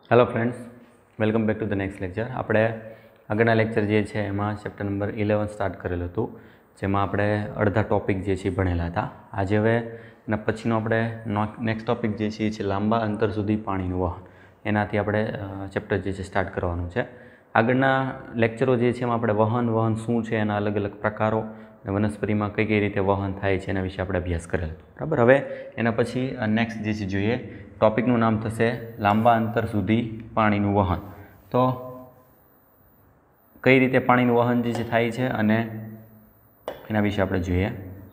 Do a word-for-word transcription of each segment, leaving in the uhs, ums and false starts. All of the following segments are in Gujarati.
Hello friends, welcome back to the next lecture. આપણે આગળના લેક્ચર જે છે એમાં ચેપ્ટર નંબર ઇલેવન સ્ટાર્ટ કરેલું હતું, જેમાં આપણે અડધા ટોપિક જે છે ભણેલા હતા. આજે હવે એના પછીનો આપણે નેક્સ્ટ ટોપિક જે છે એ છે લાંબા અંતર સુધી પાણીનું વહન. એનાથી આપણે ચેપ્ટર જે છે સ્ટાર્ટ કરવાનું છે. આગળના લેક્ચરો જે છે એમાં આપણે વહન વહન શું છે, એના અલગ અલગ પ્રકારો, વનસ્પતિમાં કઈ કઈ રીતે વહન થાય છે એના વિશે આપણે અભ્યાસ કરેલો હતો. બરાબર. હવે એના પછી નેક્સ્ટ જે છે જોઈએ, ટોપિકનું નામ થશે લાંબા અંતર સુધી પાણીનું વહન. તો કઈ રીતે પાણીનું વહન જે છે થાય છે અને એના વિશે આપણે જોઈએ.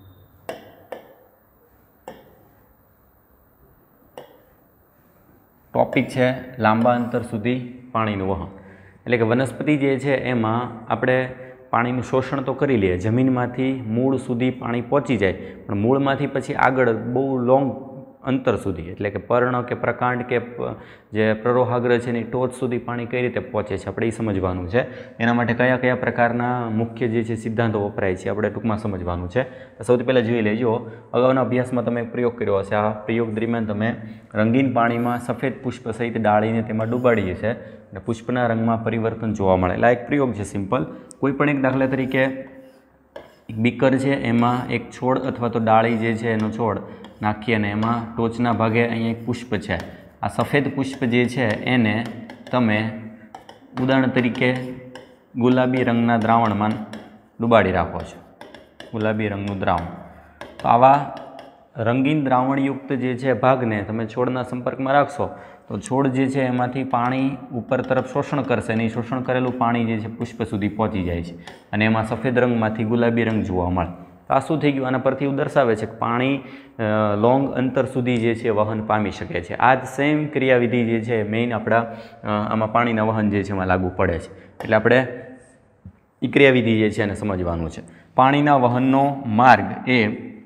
ટોપિક છે લાંબા અંતર સુધી પાણીનું વહન. એટલે કે વનસ્પતિ જે છે એમાં આપણે પાણીનું શોષણ તો કરી લઈએ, જમીનમાંથી મૂળ સુધી પાણી પહોંચી જાય, પણ મૂળમાંથી પછી આગળ બહુ લોંગ અંતર સુધી, એટલે કે પર્ણ કે પ્રકાંડ કે જે પ્રરોહાગ્ર છે એની ટોચ સુધી પાણી કઈ રીતે પહોંચે છે આપણે એ સમજવાનું છે. એના માટે કયા કયા પ્રકારના મુખ્ય જે છે સિદ્ધાંતો વપરાય છે આપણે ટૂંકમાં સમજવાનું છે. સૌથી પહેલાં જોઈ લેજો, અગાઉના અભ્યાસમાં તમે પ્રયોગ કર્યો હશે. આ પ્રયોગ દરમિયાન તમે રંગીન પાણીમાં સફેદ પુષ્પ સહિત ડાળીને તેમાં ડૂબાડીએ છે અને પુષ્પના રંગમાં પરિવર્તન જોવા મળે. એટલે આ એક પ્રયોગ છે સિમ્પલ. કોઈ પણ એક દાખલા તરીકે એક બીકર છે, એમાં એક છોડ અથવા તો ડાળી જે છે એનો છોડ નાખી અને એમાં ટોચના ભાગે અહીંયા એક પુષ્પ છે. આ સફેદ પુષ્પ જે છે એને તમે ઉદાહરણ તરીકે ગુલાબી રંગના દ્રાવણમાં ડૂબાડી રાખો છો, ગુલાબી રંગનું દ્રાવણ. તો આવા રંગીન દ્રાવણયુક્ત જે છે ભાગને તમે છોડના સંપર્કમાં રાખશો તો છોડ જે છે એમાંથી પાણી ઉપર તરફ શોષણ કરશે અને એ શોષણ કરેલું પાણી જે છે પુષ્પ સુધી પહોંચી જાય છે અને એમાં સફેદ રંગમાંથી ગુલાબી રંગ જોવા મળે. આ શું થઈ ગયું? આના પરથી એવું દર્શાવે છે કે પાણી લોંગ અંતર સુધી જે છે વહન પામી શકે છે. આ જ સેમ ક્રિયાવિધિ જે છે મેઇન આપણા આમાં પાણીના વહન જે છે એમાં લાગુ પડે છે. એટલે આપણે એ ક્રિયાવિધિ જે છે એને સમજવાનું છે. પાણીના વહનનો માર્ગ એ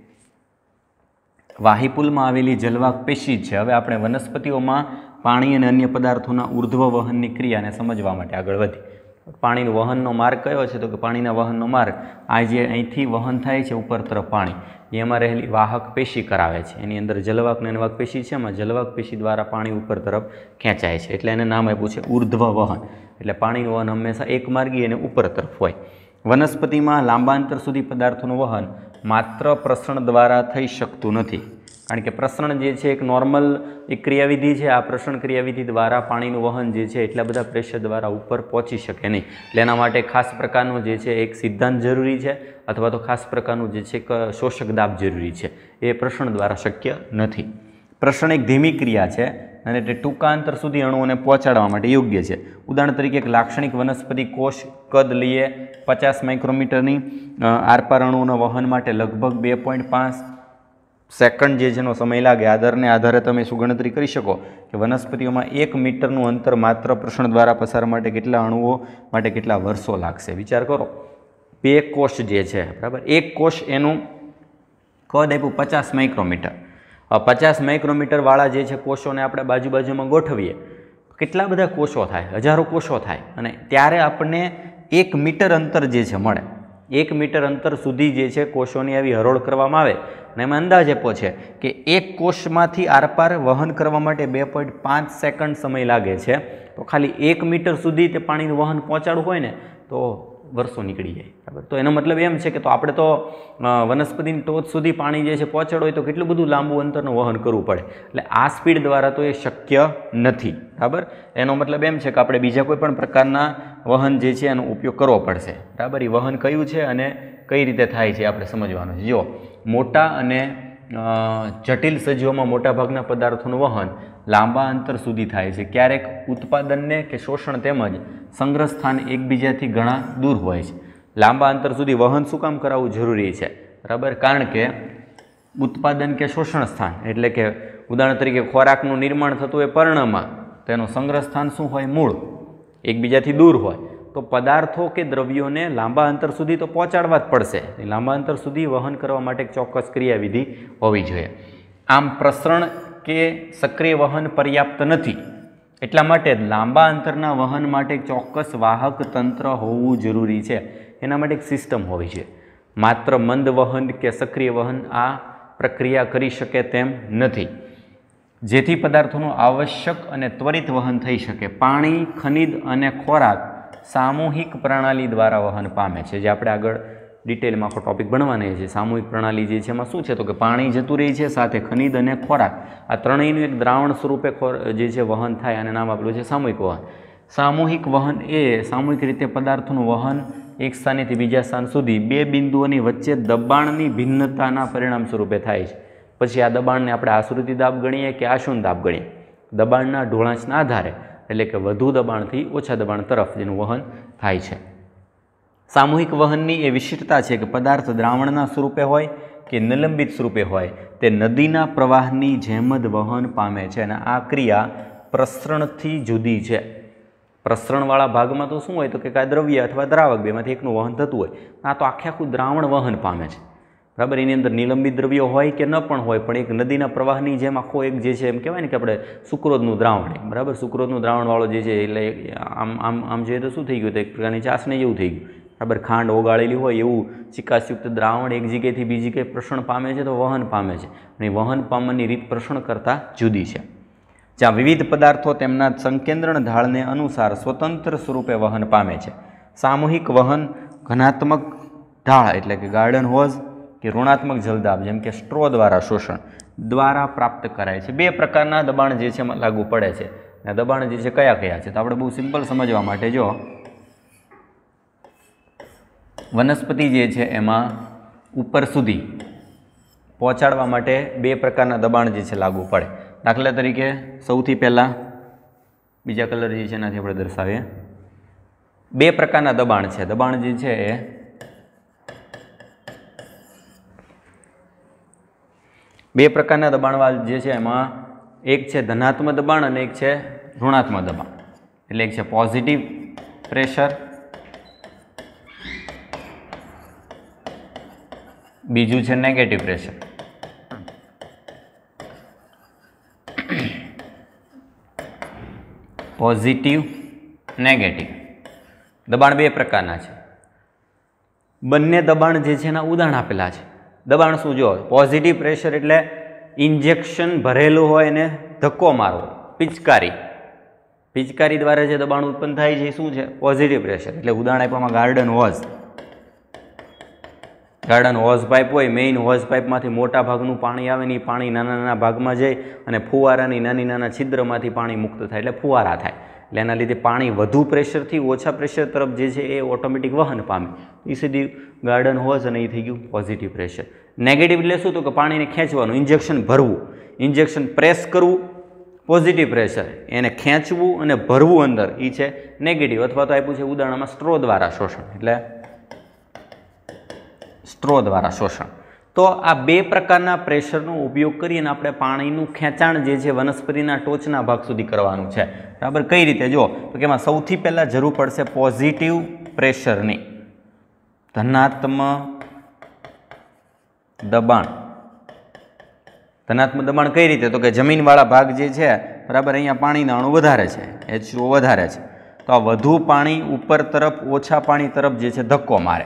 વાહિપુલમાં આવેલી જલવાક પેશી છે. હવે આપણે વનસ્પતિઓમાં પાણી અને અન્ય પદાર્થોના ઉર્ધ્વ વહનની ક્રિયાને સમજવા માટે આગળ વધી. પાણીનું વહનનો માર્ગ કયો છે? તો કે પાણીના વહનનો માર્ગ આ જે અહીંથી વહન થાય છે ઉપર તરફ પાણી, એમાં રહેલી વાહક પેશી કરાવે છે. એની અંદર જલવાક અને અનવાક પેશી છે, એમાં જલવાક પેશી દ્વારા પાણી ઉપર તરફ ખેંચાય છે. એટલે એને નામ આપ્યું છે ઉર્ધ્વ વહન. એટલે પાણીનું વહન હંમેશા એક માર્ગી અને ઉપર તરફ હોય. વનસ્પતિમાં લાંબા અંતર સુધી પદાર્થોનું વહન માત્ર પ્રસરણ દ્વારા થઈ શકતું નથી, કારણ કે પ્રસરણ જે છે એક નોર્મલ એક ક્રિયાવિધિ છે. આ પ્રસરણ ક્રિયાવિધિ દ્વારા પાણીનું વહન જે છે એટલા બધા પ્રેશર દ્વારા ઉપર પહોંચી શકે નહીં. એટલે એના માટે ખાસ પ્રકારનો જે છે એક સિદ્ધાંત જરૂરી છે, અથવા તો ખાસ પ્રકારનું જે છે એક શોષક દાબ જરૂરી છે. એ પ્રસરણ દ્વારા શક્ય નથી. પ્રસરણ એક ધીમી ક્રિયા છે અને તે ટૂંકા અંતર સુધી અણુઓને પહોંચાડવા માટે યોગ્ય છે. ઉદાહરણ તરીકે એક લાક્ષણિક વનસ્પતિ કોષ કદ લઈએ પચાસ માઇક્રોમીટરની, આરપાર અણુઓના વહન માટે લગભગ બે પોઈન્ટ પાંચ સેકન્ડ જે જેનો સમય લાગે. આધારને આધારે તમે શું ગણતરી કરી શકો કે વનસ્પતિઓમાં એક મીટરનું અંતર માત્ર પ્રસરણ દ્વારા પસાર માટે કેટલા અણુઓ માટે કેટલા વર્ષો લાગશે? વિચાર કરો. બે કોષ જે છે, બરાબર, એક કોષ એનું કદ આપ્યું પચાસ માઇક્રોમીટર. પચાસ માઇક્રોમીટરવાળા જે છે કોષોને આપણે બાજુ બાજુમાં ગોઠવીએ, કેટલા બધા કોષો થાય? હજારો કોષો થાય. અને ત્યારે આપણને એક મીટર અંતર જે છે મળે. એક મીટર અંતર સુધી જે છે કોષોની આવી હરોળ કરવામાં આવે અને એમાં અંદાજ આપ્યો છે કે એક કોષમાંથી આરપાર વહન કરવા માટે બે પોઈન્ટ પાંચ સેકન્ડ સમય લાગે છે. તો ખાલી એક મીટર સુધી તે પાણીનું વહન પહોંચાડવું હોય ને તો વર્ષો નીકળી જાય. બરાબર. તો એનો મતલબ એમ છે કે તો આપણે તો વનસ્પતિની ટોચ સુધી પાણી જે છે પહોંચાડવું હોય તો કેટલું બધું લાંબુ અંતરનું વહન કરવું પડે. એટલે આ સ્પીડ દ્વારા તો એ શક્ય નથી. બરાબર. એનો મતલબ એમ છે કે આપણે બીજા કોઈ પણ પ્રકારના વહન જે છે એનો ઉપયોગ કરવો પડશે. બરાબર. એ વહન કયું છે અને કઈ રીતે થાય છે આપણે સમજવાનું છે. જો મોટા અને જટિલ સજીવોમાં મોટાભાગના પદાર્થોનું વહન લાંબા અંતર સુધી થાય છે. ક્યારેક ઉત્પાદનને કે શોષણ તેમજ સંગ્રહ સ્થાન એકબીજાથી ઘણા દૂર હોય છે. લાંબા અંતર સુધી વહન શું કામ કરાવવું જરૂરી છે? બરાબર. કારણ કે ઉત્પાદન કે શોષણ સ્થાન, એટલે કે ઉદાહરણ તરીકે ખોરાકનું નિર્માણ થતું હોય પર્ણમાં, તો એનું સંગ્રહ સ્થાન શું હોય? મૂળ. એકબીજાથી દૂર હોય તો પદાર્થો કે દ્રવ્યોને લાંબા અંતર સુધી તો પહોંચાડવા જ પડશે. લાંબા અંતર સુધી વહન કરવા માટે એક ચોક્કસ ક્રિયાવિધિ હોવી જોઈએ. આમ પ્રસરણ કે સક્રિય વહન પર્યાપ્ત નથી. એટલા માટે લાંબા અંતરના વહન માટે એક ચોક્કસ વાહક તંત્ર હોવું જરૂરી છે. એના માટે એક સિસ્ટમ હોવી જોઈએ. માત્ર મંદ વહન કે સક્રિય વહન આ પ્રક્રિયા કરી શકે તેમ નથી. જેથી પદાર્થોનું આવશ્યક અને ત્વરિત વહન થઈ શકે. પાણી, ખનિજ અને ખોરાક સામૂહિક પ્રણાલી દ્વારા વહન પામે છે. જે આપણે આગળ ડિટેલમાં આખો ટોપિક ભણવાના છે. સામૂહિક પ્રણાલી જે છે એમાં શું છે તો કે પાણી જતું રહે છે, સાથે ખનિજ અને ખોરાક આ ત્રણેયનું એક દ્રાવણ સ્વરૂપે જે છે વહન થાય અને નામ આપેલું છે સામૂહિક વહન. સામૂહિક વહન એ સામૂહિક રીતે પદાર્થોનું વહન એક સ્થાનેથી બીજા સ્થાન સુધી બે બિંદુઓની વચ્ચે દબાણની ભિન્નતાના પરિણામ સ્વરૂપે થાય છે. પછી આ દબાણને આપણે આશ્રુતિ દાબ ગણીએ કે આશુન દાબ ગણીએ. દબાણના ઢોળાંચના આધારે એટલે કે વધુ દબાણથી ઓછા દબાણ તરફ જેનું વહન થાય છે. સામૂહિક વહનની એ વિશિષ્ટતા છે કે પદાર્થ દ્રાવણના સ્વરૂપે હોય કે નિલંબિત સ્વરૂપે હોય તે નદીના પ્રવાહની જેમ જ વહન પામે છે. અને આ ક્રિયા પ્રસરણથી જુદી છે. પ્રસરણવાળા ભાગમાં તો શું હોય તો કે કાંઈ દ્રવ્ય અથવા દ્રાવક બેમાંથી એકનું વહન થતું હોય. આ તો આખે આખું દ્રાવણ વહન પામે છે. બરાબર. એની અંદર નિલંબિત દ્રવ્યો હોય કે ન પણ હોય, પણ એક નદીના પ્રવાહની જેમ આખો એક જે છે એમ કહેવાય ને કે આપણે સુક્રોજનું દ્રાવણ, બરાબર, સુક્રોજનું દ્રાવણવાળો જે છે એટલે આમ આમ આમ જોઈએ તો શું થઈ ગયું તો એક પ્રકારની ચાસણી જેવું થઈ ગયું. બરાબર. ખાંડ ઓગાળેલી હોય એવું ચિકાસયુક્ત દ્રાવણ એક જગ્યાએથી બીજી જગ્યાએ પ્રસરણ પામે છે તો વહન પામે છે. અને વહન પામવાની રીત પ્રસરણ કરતાં જુદી છે. જ્યાં વિવિધ પદાર્થો તેમના સંકેન્દ્રણ ઢાળને અનુસાર સ્વતંત્ર સ્વરૂપે વહન પામે છે. સામૂહિક વહન ઘનાત્મક ઢાળ એટલે કે ગાર્ડન હોઝ કે ઋણાત્મક જલદાબ જેમ કે સ્ટ્રો દ્વારા શોષણ દ્વારા પ્રાપ્ત કરાય છે. બે પ્રકારના દબાણ જે છે એમાં લાગુ પડે છે. અને દબાણ જે છે કયા કયા છે તો આપણે બહુ સિમ્પલ સમજવા માટે જો વનસ્પતિ જે છે એમાં ઉપર સુધી પહોંચાડવા માટે બે પ્રકારના દબાણ જે છે લાગુ પડે. દાખલા તરીકે સૌથી પહેલાં બીજા કલર જે છે એનાથી આપણે દર્શાવીએ. બે પ્રકારના દબાણ છે. દબાણ જે છે એ બે પ્રકારના દબાણવાળા જે છે એમાં એક છે ધનાત્મક દબાણ અને એક છે ઋણાત્મક દબાણ. એટલે એક છે પોઝિટિવ પ્રેશર, બીજું છે નેગેટિવ પ્રેશર. પોઝિટિવ, નેગેટિવ દબાણ બે પ્રકારના છે. બંને દબાણ જે છે એના ઉદાહરણ આપેલા છે. દબાણ શું જો પોઝિટિવ પ્રેશર એટલે ઇન્જેક્શન ભરેલું હોય ને ધક્કો મારવો, પિચકારી પિચકારી દ્વારા જે દબાણ ઉત્પન્ન થાય છે એ શું છે પોઝિટિવ પ્રેશર. એટલે ઉદાહરણ આપવામાં garden hose garden hose pipe હોય, મેઇન હોઝ પાઇપમાંથી મોટા ભાગનું પાણી આવે ને એ પાણી નાના નાના ભાગમાં જાય અને ફુવારાની નાની નાના છિદ્રમાંથી પાણી મુક્ત થાય એટલે ફુવારા થાય. એટલે એના લીધે પાણી વધુ પ્રેશરથી ઓછા પ્રેશર તરફ જે છે એ ઓટોમેટિક વહન પામે. એ સીધી ગાર્ડન હોઝ અને એ થઈ ગયું પોઝિટિવ પ્રેશર. નેગેટિવ એટલે શું તો કે પાણીને ખેંચવાનું, ઇન્જેક્શન ભરવું, ઇન્જેક્શન પ્રેસ કરવું પોઝિટિવ પ્રેશર, એને ખેંચવું અને ભરવું અંદર એ છે નેગેટિવ. અથવા તો આપ્યું છે ઉદાહરણમાં સ્ટ્રો દ્વારા શોષણ એટલે સ્ટ્રો દ્વારા શોષણ. તો આ બે પ્રકારના પ્રેશરનો ઉપયોગ કરીને આપણે પાણીનું ખેંચાણ જે છે વનસ્પતિના ટોચના ભાગ સુધી કરવાનું છે. બરાબર. કઈ રીતે જો તો કે એમાં સૌથી પહેલાં જરૂર પડશે પોઝિટિવ પ્રેશરની. ધનાત્મક દબાણ. ધનાત્મક દબાણ કઈ રીતે તો કે જમીનવાળા ભાગ જે છે બરાબર અહીંયા પાણીના અણુ વધારે છે, એચ ટુ ઓ વધારે છે તો આ વધુ પાણી ઉપર તરફ ઓછા પાણી તરફ જે છે ધક્કો મારે.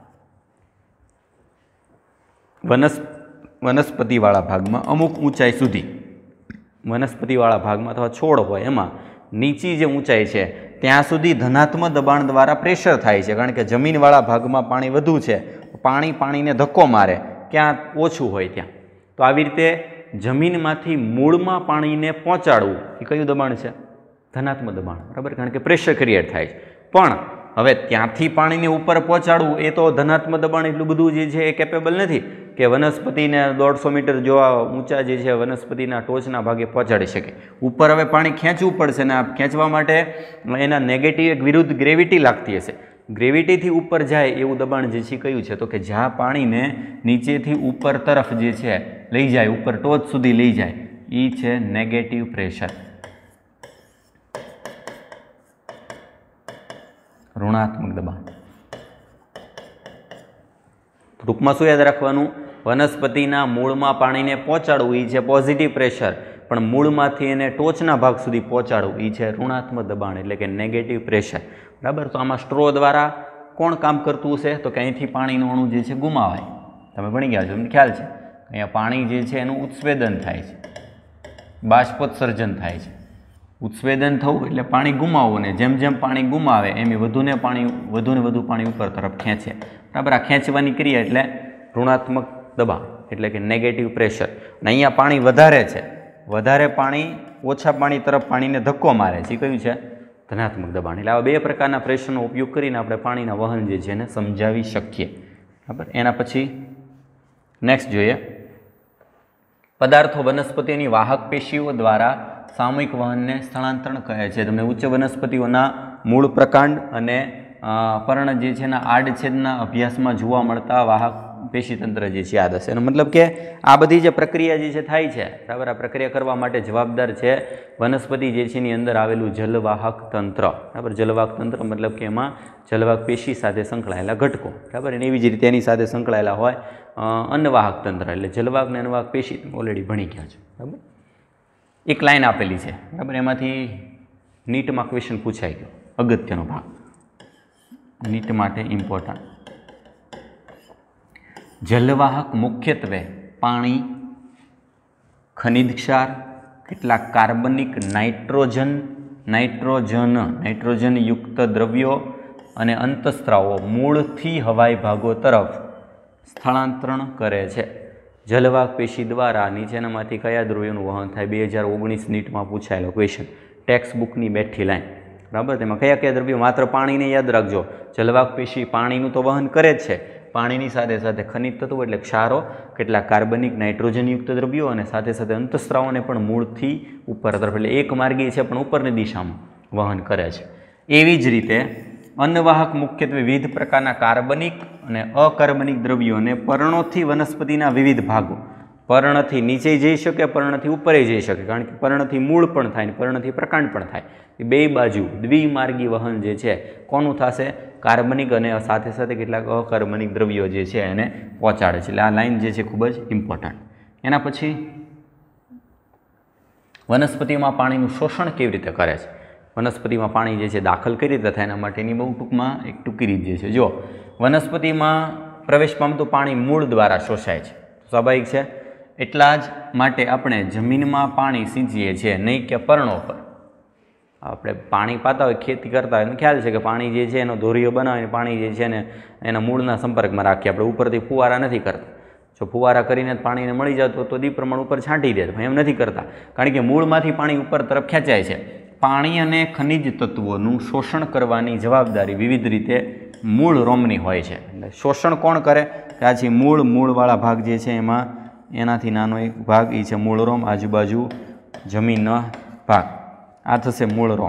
વનસ્પ વનસ્પતિવાળા ભાગમાં અમુક ઊંચાઈ સુધી વનસ્પતિવાળા ભાગમાં અથવા છોડ હોય એમાં નીચી જે ઊંચાઈ છે ત્યાં સુધી ધનાત્મક દબાણ દ્વારા પ્રેશર થાય છે. કારણ કે જમીનવાળા ભાગમાં પાણી વધુ છે, પાણી પાણીને ધક્કો મારે ક્યાં ઓછું હોય ત્યાં. તો આવી રીતે જમીનમાંથી મૂળમાં પાણીને પહોંચાડવું એ કયું દબાણ છે ધનાત્મક દબાણ. બરાબર. કારણ કે પ્રેશર ક્રિએટ થાય છે. પણ હવે ત્યાંથી પાણીને ઉપર પહોંચાડવું એ તો ધનાત્મક દબાણ એટલું બધું જે છે એ કેપેબલ નથી કે વનસ્પતિને દોઢસો મીટર જેવા ઊંચા જે છે વનસ્પતિના ટોચના ભાગે પહોંચાડી શકે. ઉપર હવે પાણી ખેંચવું પડશે ને આ ખેંચવા માટે એના નેગેટિવ એક વિરુદ્ધ ગ્રેવિટી લાગતી હશે. ગ્રેવિટીથી ઉપર જાય એવું દબાણ જે છે કયું છે તો કે જ્યાં પાણીને નીચેથી ઉપર તરફ જે છે લઈ જાય, ઉપર ટોચ સુધી લઈ જાય એ છે નેગેટિવ પ્રેશર. ઋણાત્મક દબાણ. ટૂંકમાં શું યાદ રાખવાનું વનસ્પતિના મૂળમાં પાણીને પહોંચાડવું એ છે પોઝિટિવ પ્રેશર, પણ મૂળમાંથી એને ટોચના ભાગ સુધી પહોંચાડવું એ છે ઋણાત્મક દબાણ એટલે કે નેગેટિવ પ્રેશર. બરાબર. તો આમાં સ્ટ્રો દ્વારા કોણ કામ કરતું હશે તો કે અહીંથી પાણીનું અણુ જે છે ગુમાવાય. તમે ભણી ગયા છો, તમને ખ્યાલ છે અહીંયા પાણી જે છે એનું ઉત્સવેદન થાય છે. બાષ્પોત્સર્જન થાય છે. ઉત્સ્વેદન થવું એટલે પાણી ગુમાવવું, ને જેમ જેમ પાણી ગુમાવે એમ વધુને પાણી વધુને વધુ પાણી ઉપર તરફ ખેંચે. બરાબર, આ ખેંચવાની ક્રિયા એટલે ઋણાત્મક દબાણ એટલે કે નેગેટિવ પ્રેશર. અને અહીંયા પાણી વધારે છે, વધારે પાણી ઓછા પાણી તરફ પાણીને ધક્કો મારે છે, એ કયું છે? ધનાત્મક દબાણ. એટલે આવા બે પ્રકારના પ્રેશરનો ઉપયોગ કરીને આપણે પાણીના વહન જે છે એને સમજાવી શકીએ. બરાબર, એના પછી નેક્સ્ટ જોઈએ, પદાર્થો વનસ્પતિની વાહક પેશીઓ દ્વારા સામૂહિક વહનને સ્થળાંતરણ કહે છે. તમને ઉચ્ચ વનસ્પતિઓના મૂળ પ્રકાંડ અને પર્ણ જે છે એના આડછેદના અભ્યાસમાં જોવા મળતા વાહક પેશીતંત્ર જે છે યાદ હશે. એનો મતલબ કે આ બધી જે પ્રક્રિયા જે છે થાય છે, બરાબર, આ પ્રક્રિયા કરવા માટે જવાબદાર છે વનસ્પતિ જે છે એની અંદર આવેલું જલવાહક તંત્ર. બરાબર, જલવાહક તંત્ર મતલબ કે એમાં જલવાહક પેશી સાથે સંકળાયેલા ઘટકો. બરાબર, અને એવી જ રીતે એની સાથે સંકળાયેલા હોય અન્નવાહક તંત્ર એટલે જલવાહક અને અન્નવાહક પેશી. તમે ઓલરેડી ભણી ગયા છો. બરાબર, એક લાઈન આપેલી છે, બરાબર, એમાંથી નીટમાં ક્વેશ્ચન પૂછાઈ ગયો, અગત્યનો ભાગ, નીટ માટે ઇમ્પોર્ટન્ટ. જલવાહક મુખ્યત્વે પાણી, ખનિજ ક્ષાર, કેટલાક કાર્બનિક, નાઇટ્રોજન નાઇટ્રોજન નાઇટ્રોજનયુક્ત દ્રવ્યો અને અંતઃસ્ત્રાવો મૂળથી હવાઈ ભાગો તરફ સ્થળાંતરણ કરે છે. જલવાહક પેશી દ્વારા નીચેનામાંથી કયા દ્રવ્યોનું વહન થાય? બે હજાર ઓગણીસ નીટમાં પૂછાયેલો ક્વેશ્ચન, ટેક્સ્ટ બુકની બેઠી લાઈન. બરાબર, તેમાં કયા કયા દ્રવ્યો? માત્ર પાણીને યાદ રાખજો. જલવાહક પેશી પાણીનું તો વહન કરે જ છે, પાણીની સાથે સાથે ખનિજ તત્વો એટલે ક્ષારો, કેટલાક કાર્બનિક, નાઇટ્રોજનયુક્ત દ્રવ્યો અને સાથે સાથે અંતઃસ્ત્રાવોને પણ મૂળથી ઉપર તરફ એટલે એક માર્ગી છે પણ ઉપરની દિશામાં વહન કરે છે. એવી જ રીતે અન્નવાહક મુખ્યત્વે વિવિધ પ્રકારના કાર્બનિક અને અકાર્બનિક દ્રવ્યોને પર્ણોથી વનસ્પતિના વિવિધ ભાગો, પર્ણથી નીચે જઈ શકે, પર્ણથી ઉપર જઈ શકે, કારણ કે પર્ણથી મૂળ પણ થાય ને પર્ણથી પ્રકાંડ પણ થાય. એ બે બાજુ દ્વિમાર્ગી વહન જે છે કોનું થશે? કાર્બનિક અને સાથે સાથે કેટલાક અકાર્બનિક દ્રવ્યો જે છે એને પહોંચાડે છે. એટલે આ લાઈન જે છે ખૂબ જ ઇમ્પોર્ટન્ટ. એના પછી વનસ્પતિમાં પાણીનું શોષણ કેવી રીતે કરે છે? વનસ્પતિમાં પાણી જે છે દાખલ કઈ રીતે થાય એના માટેની બહુ ટૂંકમાં એક ટૂંકી રીત જે છે. જો વનસ્પતિમાં પ્રવેશ પામતું પાણી મૂળ દ્વારા શોષાય છે, સ્વાભાવિક છે. એટલા જ માટે આપણે જમીનમાં પાણી સિંચીએ છીએ, નહીં કે પર્ણો પર. આપણે પાણી પાતા હોય, ખેતી કરતા હોય, ખ્યાલ છે કે પાણી જે છે એનો ધોરીઓ બનાવીને પાણી જે છે ને એના મૂળના સંપર્કમાં રાખીએ. આપણે ઉપરથી ફુવારા નથી કરતા. જો ફુવારા કરીને પાણીને મળી જતું તો દી પ્રમાણ ઉપર છાંટી દે, એમ નથી કરતા, કારણ કે મૂળમાંથી પાણી ઉપર તરફ ખેંચાય છે. પાણી અને ખનિજ તત્વોનું શોષણ કરવાની જવાબદારી વિવિધ રીતે મૂળ રોમની હોય છે. એટલે શોષણ કોણ કરે? કે આ છે મૂળ, મૂળવાળા ભાગ જે છે એમાં એનાથી નાનો એક ભાગ એ છે મૂળ રોમ, આજુબાજુ જમીનનો ભાગ, આ થશે મૂળ રોમ,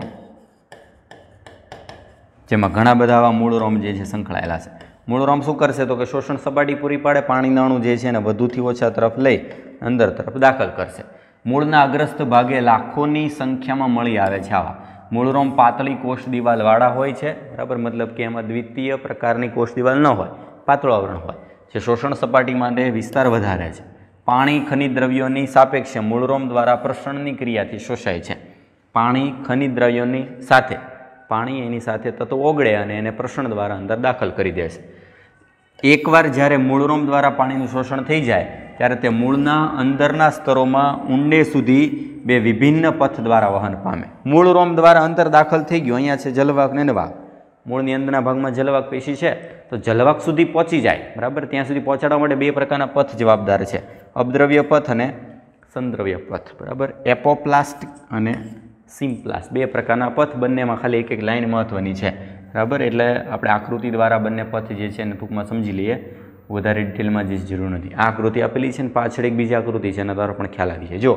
જેમાં ઘણા બધા આવા મૂળ રોમ જે છે સંકળાયેલા છે. મૂળ રોમ શું કરશે? તો કે શોષણ સપાટી પૂરી પાડે, પાણીના અણુ જે છે એને વધુથી ઓછા તરફ લઈ અંદર તરફ દાખલ કરશે. મૂળના અગ્રસ્ત ભાગે લાખોની સંખ્યામાં મળી આવે છે આવા મૂળરોમ. પાતળી કોષ દિવાલવાળા હોય છે, બરાબર, મતલબ કે એમાં દ્વિતીય પ્રકારની કોષ દિવાલ ન હોય, પાતળું આવરણ હોય, જે શોષણ સપાટી માટે વિસ્તાર વધારે છે. પાણી ખનિજ દ્રવ્યોની સાપેક્ષે મૂળરોમ દ્વારા પ્રસરણની ક્રિયાથી શોષાય છે. પાણી ખનિજ દ્રવ્યોની સાથે, પાણી એની સાથે તત્વો ઓગળે અને એને પ્રસરણ દ્વારા અંદર દાખલ કરી દે છે. એકવાર જ્યારે મૂળરોમ દ્વારા પાણીનું શોષણ થઈ જાય ત્યારે તે મૂળના અંદરના સ્તરોમાં ઊંડે સુધી બે વિભિન્ન પથ દ્વારા વહન પામે. મૂળરોમ દ્વારા અંતર દાખલ થઈ ગયું, અહીંયા છે જલવાહક ને અન્નવાહક. મૂળની અંદરના ભાગમાં જલવાહક પેશી છે, તો જલવાહક સુધી પહોંચી જાય, બરાબર, ત્યાં સુધી પહોંચાડવા માટે બે પ્રકારના પથ જવાબદાર છે, અપદ્રવ્ય પથ અને સંદ્રવ્ય પથ. બરાબર, એપોપ્લાસ્ટ અને સિમ્પ્લાસ્ટ બે પ્રકારના પથ, બંનેમાં ખાલી એક એક લાઈન મહત્વની છે. બરાબર, એટલે આપણે આકૃતિ દ્વારા બંને પથ જે છે એને ટૂંકમાં સમજી લઈએ, વધારે ડિટેલમાં જે જરૂર નથી. આ આકૃતિ આપેલી છે ને પાછળ એક બીજી આકૃતિ છે, એના દ્વારા પણ ખ્યાલ આવી છે. જો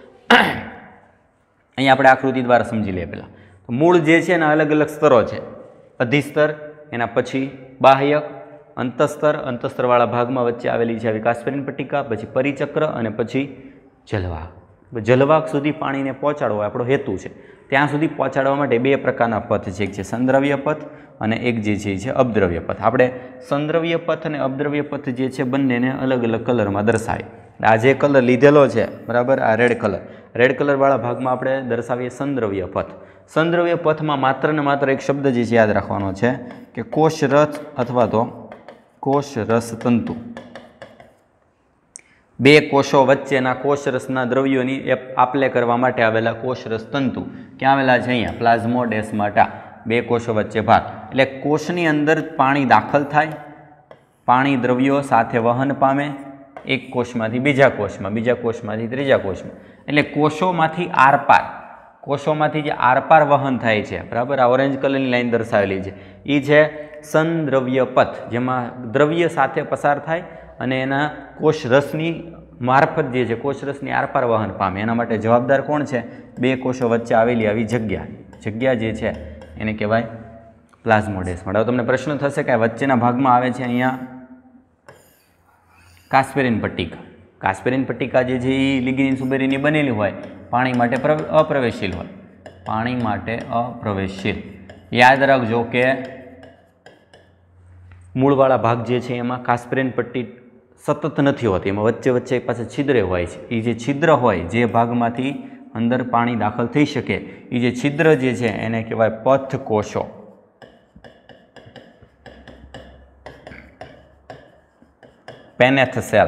અહીંયા આપણે આકૃતિ દ્વારા સમજી લઈએ. પહેલાં તો મૂળ જે છે એના અલગ અલગ સ્તરો છે, અધિસ્તર, એના પછી બાહ્યક, અંતસ્તર, અંતસ્તરવાળા ભાગમાં વચ્ચે આવેલી છે વિકાસપરીન પટ્ટિકા, પછી પરિચક્ર અને પછી જલવાહક. જલવાહક સુધી પાણીને પહોંચાડવો આપણો હેતુ છે. ત્યાં સુધી પહોંચાડવા માટે બે પ્રકારના પથ છે, એક છે સંદ્રવ્ય પથ અને એક જે છે એ છે અપદ્રવ્ય પથ. આપણે સંદ્રવ્ય પથ અને અપદ્રવ્ય પથ જે છે બંનેને અલગ અલગ કલરમાં દર્શાવીએ. આ જે કલર લીધેલો છે, બરાબર, આ રેડ કલર, રેડ કલરવાળા ભાગમાં આપણે દર્શાવીએ સંદ્રવ્ય પથ. સંદ્રવ્ય પથમાં માત્ર ને માત્ર એક શબ્દ જે છે યાદ રાખવાનો છે કે કોષરસ અથવા તો કોષરસ તંતુ. બે કોષો વચ્ચેના કોષરસના દ્રવ્યોની આપલે કરવા માટે આવેલા કોષરસ તંતુ ક્યાં આવેલા છે? અહીંયા પ્લાઝ્મોડેસ્માટા. બે કોષો વચ્ચે ભાગ એટલે કોષની અંદર પાણી દાખલ થાય, પાણી દ્રવ્યો સાથે વહન પામે એક કોષમાંથી બીજા કોષમાં, બીજા કોષમાંથી ત્રીજા કોષમાં. એટલે કોષોમાંથી આરપાર, કોષોમાંથી જે આરપાર વહન થાય છે, બરાબર, આ ઓરેન્જ કલરની લાઈન દર્શાવેલી છે એ છે સંદ્રવ્ય પથ, જેમાં દ્રવ્ય સાથે પસાર થાય અને એના કોષરસની મારફત જે છે કોષરસની આરપાર વહન પામે. એના માટે જવાબદાર કોણ છે? બે કોષો વચ્ચે આવેલી આવી જગ્યા, જગ્યા જે છે એને કહેવાય પ્લાઝ્મોડેસ્મા. હવે તમને પ્રશ્ન થશે કે વચ્ચેના ભાગમાં આવે છે અહીંયા કાસ્પેરિન પટ્ટિકા. કાસ્પેરિન પટ્ટિકા જે છે એ લિગ્નિન સુબેરીની બનેલી હોય, પાણી માટે અપ્રવેશશીલ હોય, પાણી માટે અપ્રવેશશીલ. યાદ રાખજો કે મૂળવાળા ભાગ જે છે એમાં કાસ્પેરિન પટ્ટી સતત નથી હોતી, એમાં વચ્ચે વચ્ચે પાસે છિદ્ર હોય છે. એ જે છિદ્ર હોય, જે ભાગમાંથી અંદર પાણી દાખલ થઈ શકે, એ જે છિદ્ર જે છે એને કહેવાય પથ કોષો. Paneth cell.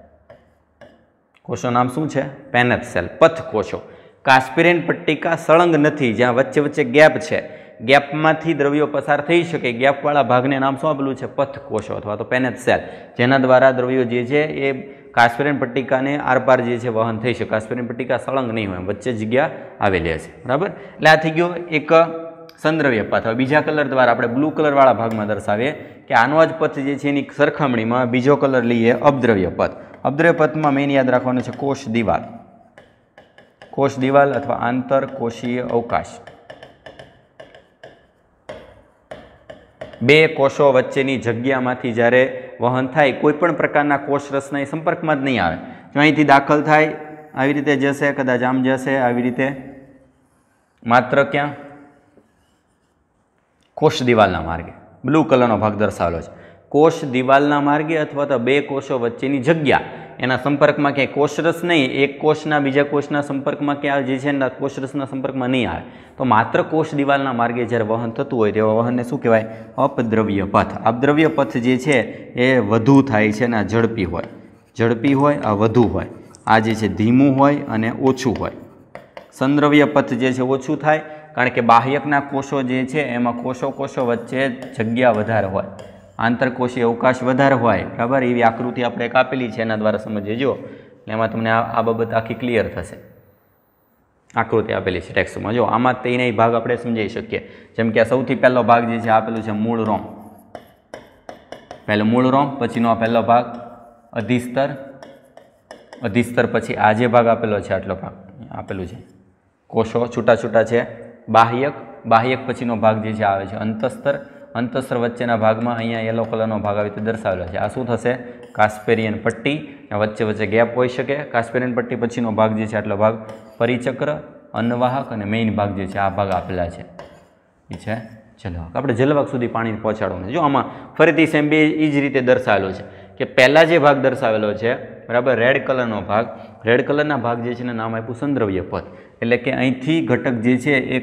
કોષો નામ શું છે? પેનેથ સેલ, પથ કોષો. કાસ્પેરિન પટ્ટિકા સળંગ નથી, જ્યાં વચ્ચે વચ્ચે ગેપ છે, ગેપમાંથી દ્રવ્યો પસાર થઈ શકે, ગેપવાળા ભાગને નામ શું આપેલું છે? પથ કોષો અથવા તો પેનેથ સેલ, જેના દ્વારા દ્રવ્યો જે છે એ કાસ્પેરિન પટ્ટિકાને આરપાર જે છે વહન થઈ શકે. કાસ્પેરિન પટ્ટિકા સળંગ નહીં હોય, વચ્ચે જગ્યા આવેલી હશે, બરાબર. એટલે આ થઈ ગયો એક સંદ્રવ્ય પથ. હવે બીજા કલર દ્વારા આપણે બ્લુ કલરવાળા ભાગમાં દર્શાવીએ કે આનો જ પથ જે છે એની સરખામણીમાં બીજો કલર લઈએ અપદ્રવ્ય પથ. અપદ્રવ્ય પથમાં મેઇન યાદ રાખવાનું છે કોષ દિવાલ, કોષ દિવાલ અથવા આંતરકોષીય અવકાશ. બે કોષો વચ્ચેની જગ્યામાંથી જ્યારે વહન થાય, કોઈ પણ પ્રકારના કોષરસના સંપર્કમાં જ નહીં આવે. જો અહીંથી દાખલ થાય આવી રીતે જશે, કદાચ આમ જશે, આવી રીતે, માત્ર ક્યાં? કોષ દિવાલના માર્ગે. બ્લુ કલરનો ભાગ દર્શાવેલો છે. કોષ દિવાલના માર્ગે અથવા તો બે કોષો વચ્ચેની જગ્યા, એના સંપર્કમાં ક્યાંય કોષરસ નહીં, એક કોષના બીજા કોષના સંપર્કમાં ક્યાં જે છે એના કોષરસના સંપર્કમાં નહીં આવે, તો માત્ર કોષ દિવાલના માર્ગે જ્યારે વહન થતું હોય તેવા વહનને શું કહેવાય? અપદ્રવ્ય પથ. અપદ્રવ્ય પથ જે છે એ વધુ થાય છે અને આ ઝડપી હોય, ઝડપી હોય, આ વધુ હોય, આ જે છે ધીમું હોય અને ઓછું હોય. સંદ્રવ્ય પથ જે છે ઓછું થાય, કારણ કે બાહ્યકના કોષો જે છે એમાં કોષો કોષો વચ્ચે જગ્યા વધારે હોય, આંતરકોષીય અવકાશ વધારે હોય, બરાબર. એવી આકૃતિ આપણે એક આપેલી છે, એના દ્વારા સમજીએ જો, એટલે એમાં તમને આ બાબત આખી ક્લિયર થશે. આકૃતિ આપેલી છે ટેક્સ્ટમાં, જો આમાં તેને ભાગ આપણે સમજાવી શકીએ. જેમ કે આ સૌથી પહેલો ભાગ જે છે આપેલું છે મૂળ રોમ, પહેલો મૂળ રોમ, પછીનો પહેલો ભાગ અધિસ્તર, અધિસ્તર પછી આ જે ભાગ આપેલો છે આટલો ભાગ આપેલું છે કોષો છૂટા છૂટા છે, બાહ્યક, બાહ્યક પછીનો ભાગ જે છે આવે છે અંતસ્તર, અંતસ્તર વચ્ચેના ભાગમાં અહીંયા યલો કલરનો ભાગ આવી રીતે દર્શાવેલો છે. આ શું થશે? કાસ્પેરિયન પટ્ટી. વચ્ચે વચ્ચે ગેપ હોઈ શકે. કાસ્પેરિયન પટ્ટી પછીનો ભાગ જે છે આટલો ભાગ પરિચક્ર, અન્નવાહક અને મેઇન ભાગ જે છે આ ભાગ આપેલા છે એ છે જલવાહક. આપણે જલવાહક સુધી પાણી પહોંચાડવાનું. જો આમાં ફરીથી સેમ બે એ જ રીતે દર્શાવેલો છે કે પહેલાં જે ભાગ દર્શાવેલો છે, બરાબર, રેડ કલરનો ભાગ, રેડ કલરના ભાગ જે છે એને નામ આપ્યું સંદ્રવ્ય પથ. એટલે કે અહીંથી ઘટક જે છે એ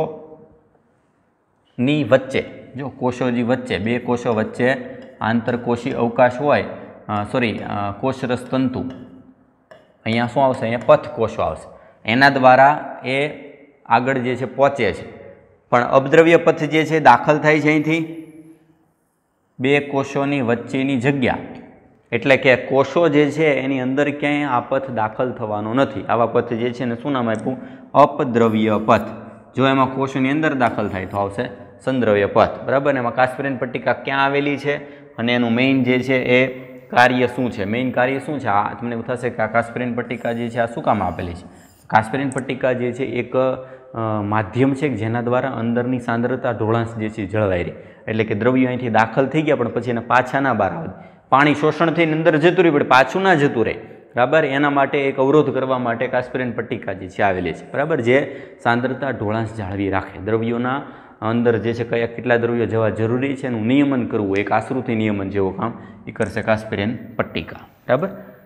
કોષોની વચ્ચે, જો કોષોની વચ્ચે, બે કોષો વચ્ચે આંતરકોષી અવકાશ હોય, સોરી કોષરસ તંતુ, અહીંયા શું આવશે? અહીંયા પથ કોષો આવશે. એના દ્વારા એ આગળ જે છે પહોંચે છે. પણ અપદ્રવ્ય પથ જે છે દાખલ થાય છે અહીંથી બે કોષોની વચ્ચેની જગ્યા, એટલે કે કોષો જે છે એની અંદર ક્યાંય આ પથ દાખલ થવાનો નથી. આવા પથ જે છે એને શું નામ આપ્યું? અપદ્રવ્ય પથ. જો એમાં કોષોની અંદર દાખલ થાય તો આવશે સંદ્રવ્ય પથ, બરાબર. એમાં કાસ્પેરિન પટ્ટિકા ક્યાં આવેલી છે અને એનું મેઇન જે છે એ કાર્ય શું છે? મેઇન કાર્ય શું છે? આ તમને એવું થશે કે આ કાસ્પેરિન પટ્ટિકા જે છે આ શું કામ આપેલી છે? કાસ્પેરિન પટ્ટિકા જે છે એક માધ્યમ છે જેના દ્વારા અંદરની સાંદ્રતા ઢોળાંશ જે છે જળવાઈ રહી. એટલે કે દ્રવ્યો અહીંથી દાખલ થઈ ગયા પણ પછી એને પાછા ના બહાર આવે, પાણી શોષણ થઈને અંદર જતું રહે પણ પાછું ના જતું રહે, બરાબર. એના માટે એક અવરોધ કરવા માટે કાસ્પેરિન પટ્ટિકા જે છે આવેલી છે, બરાબર, જે સાંદ્રતા ઢોળાંશ જાળવી રાખે. દ્રવ્યોના અંદર જે છે કયા કેટલા દ્રવ્યો જવા જરૂરી છે એનું નિયમન કરવું, એક આશ્રુતિ નિયમન જેવું કામ એ કરશે કાસ્પેરિન પટ્ટિકા, બરાબર.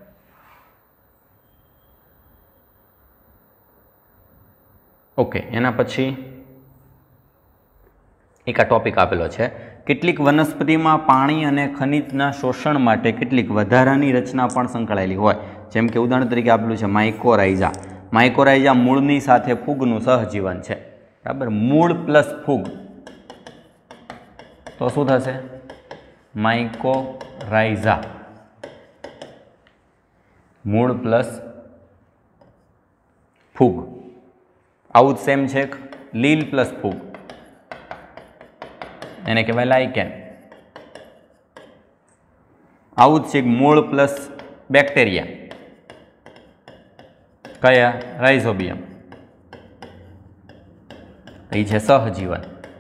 ઓકે, એના પછી એક આ ટોપિક આપેલો છે, કેટલીક વનસ્પતિમાં પાણી અને ખનિજના શોષણ માટે કેટલીક વધારાની રચના પણ સંકળાયેલી હોય. જેમ કે ઉદાહરણ તરીકે આપેલું છે માઇકોરાઇઝા. માઇકોરાઇઝા મૂળની સાથે ફૂગનું સહજીવન છે, બરાબર. મૂળ પ્લસ ફૂગ તો શું થશે? માઇકોરાઇઝા. મૂળ પ્લસ ફૂગ. આવું જ સેમ છે લીલ પ્લસ ફૂગ, એને કહેવાય લાઇકેન. આવું જ છે મૂળ પ્લસ બેક્ટેરિયા, કયા? રાઇઝોબિયમ. એ છે સહજીવન.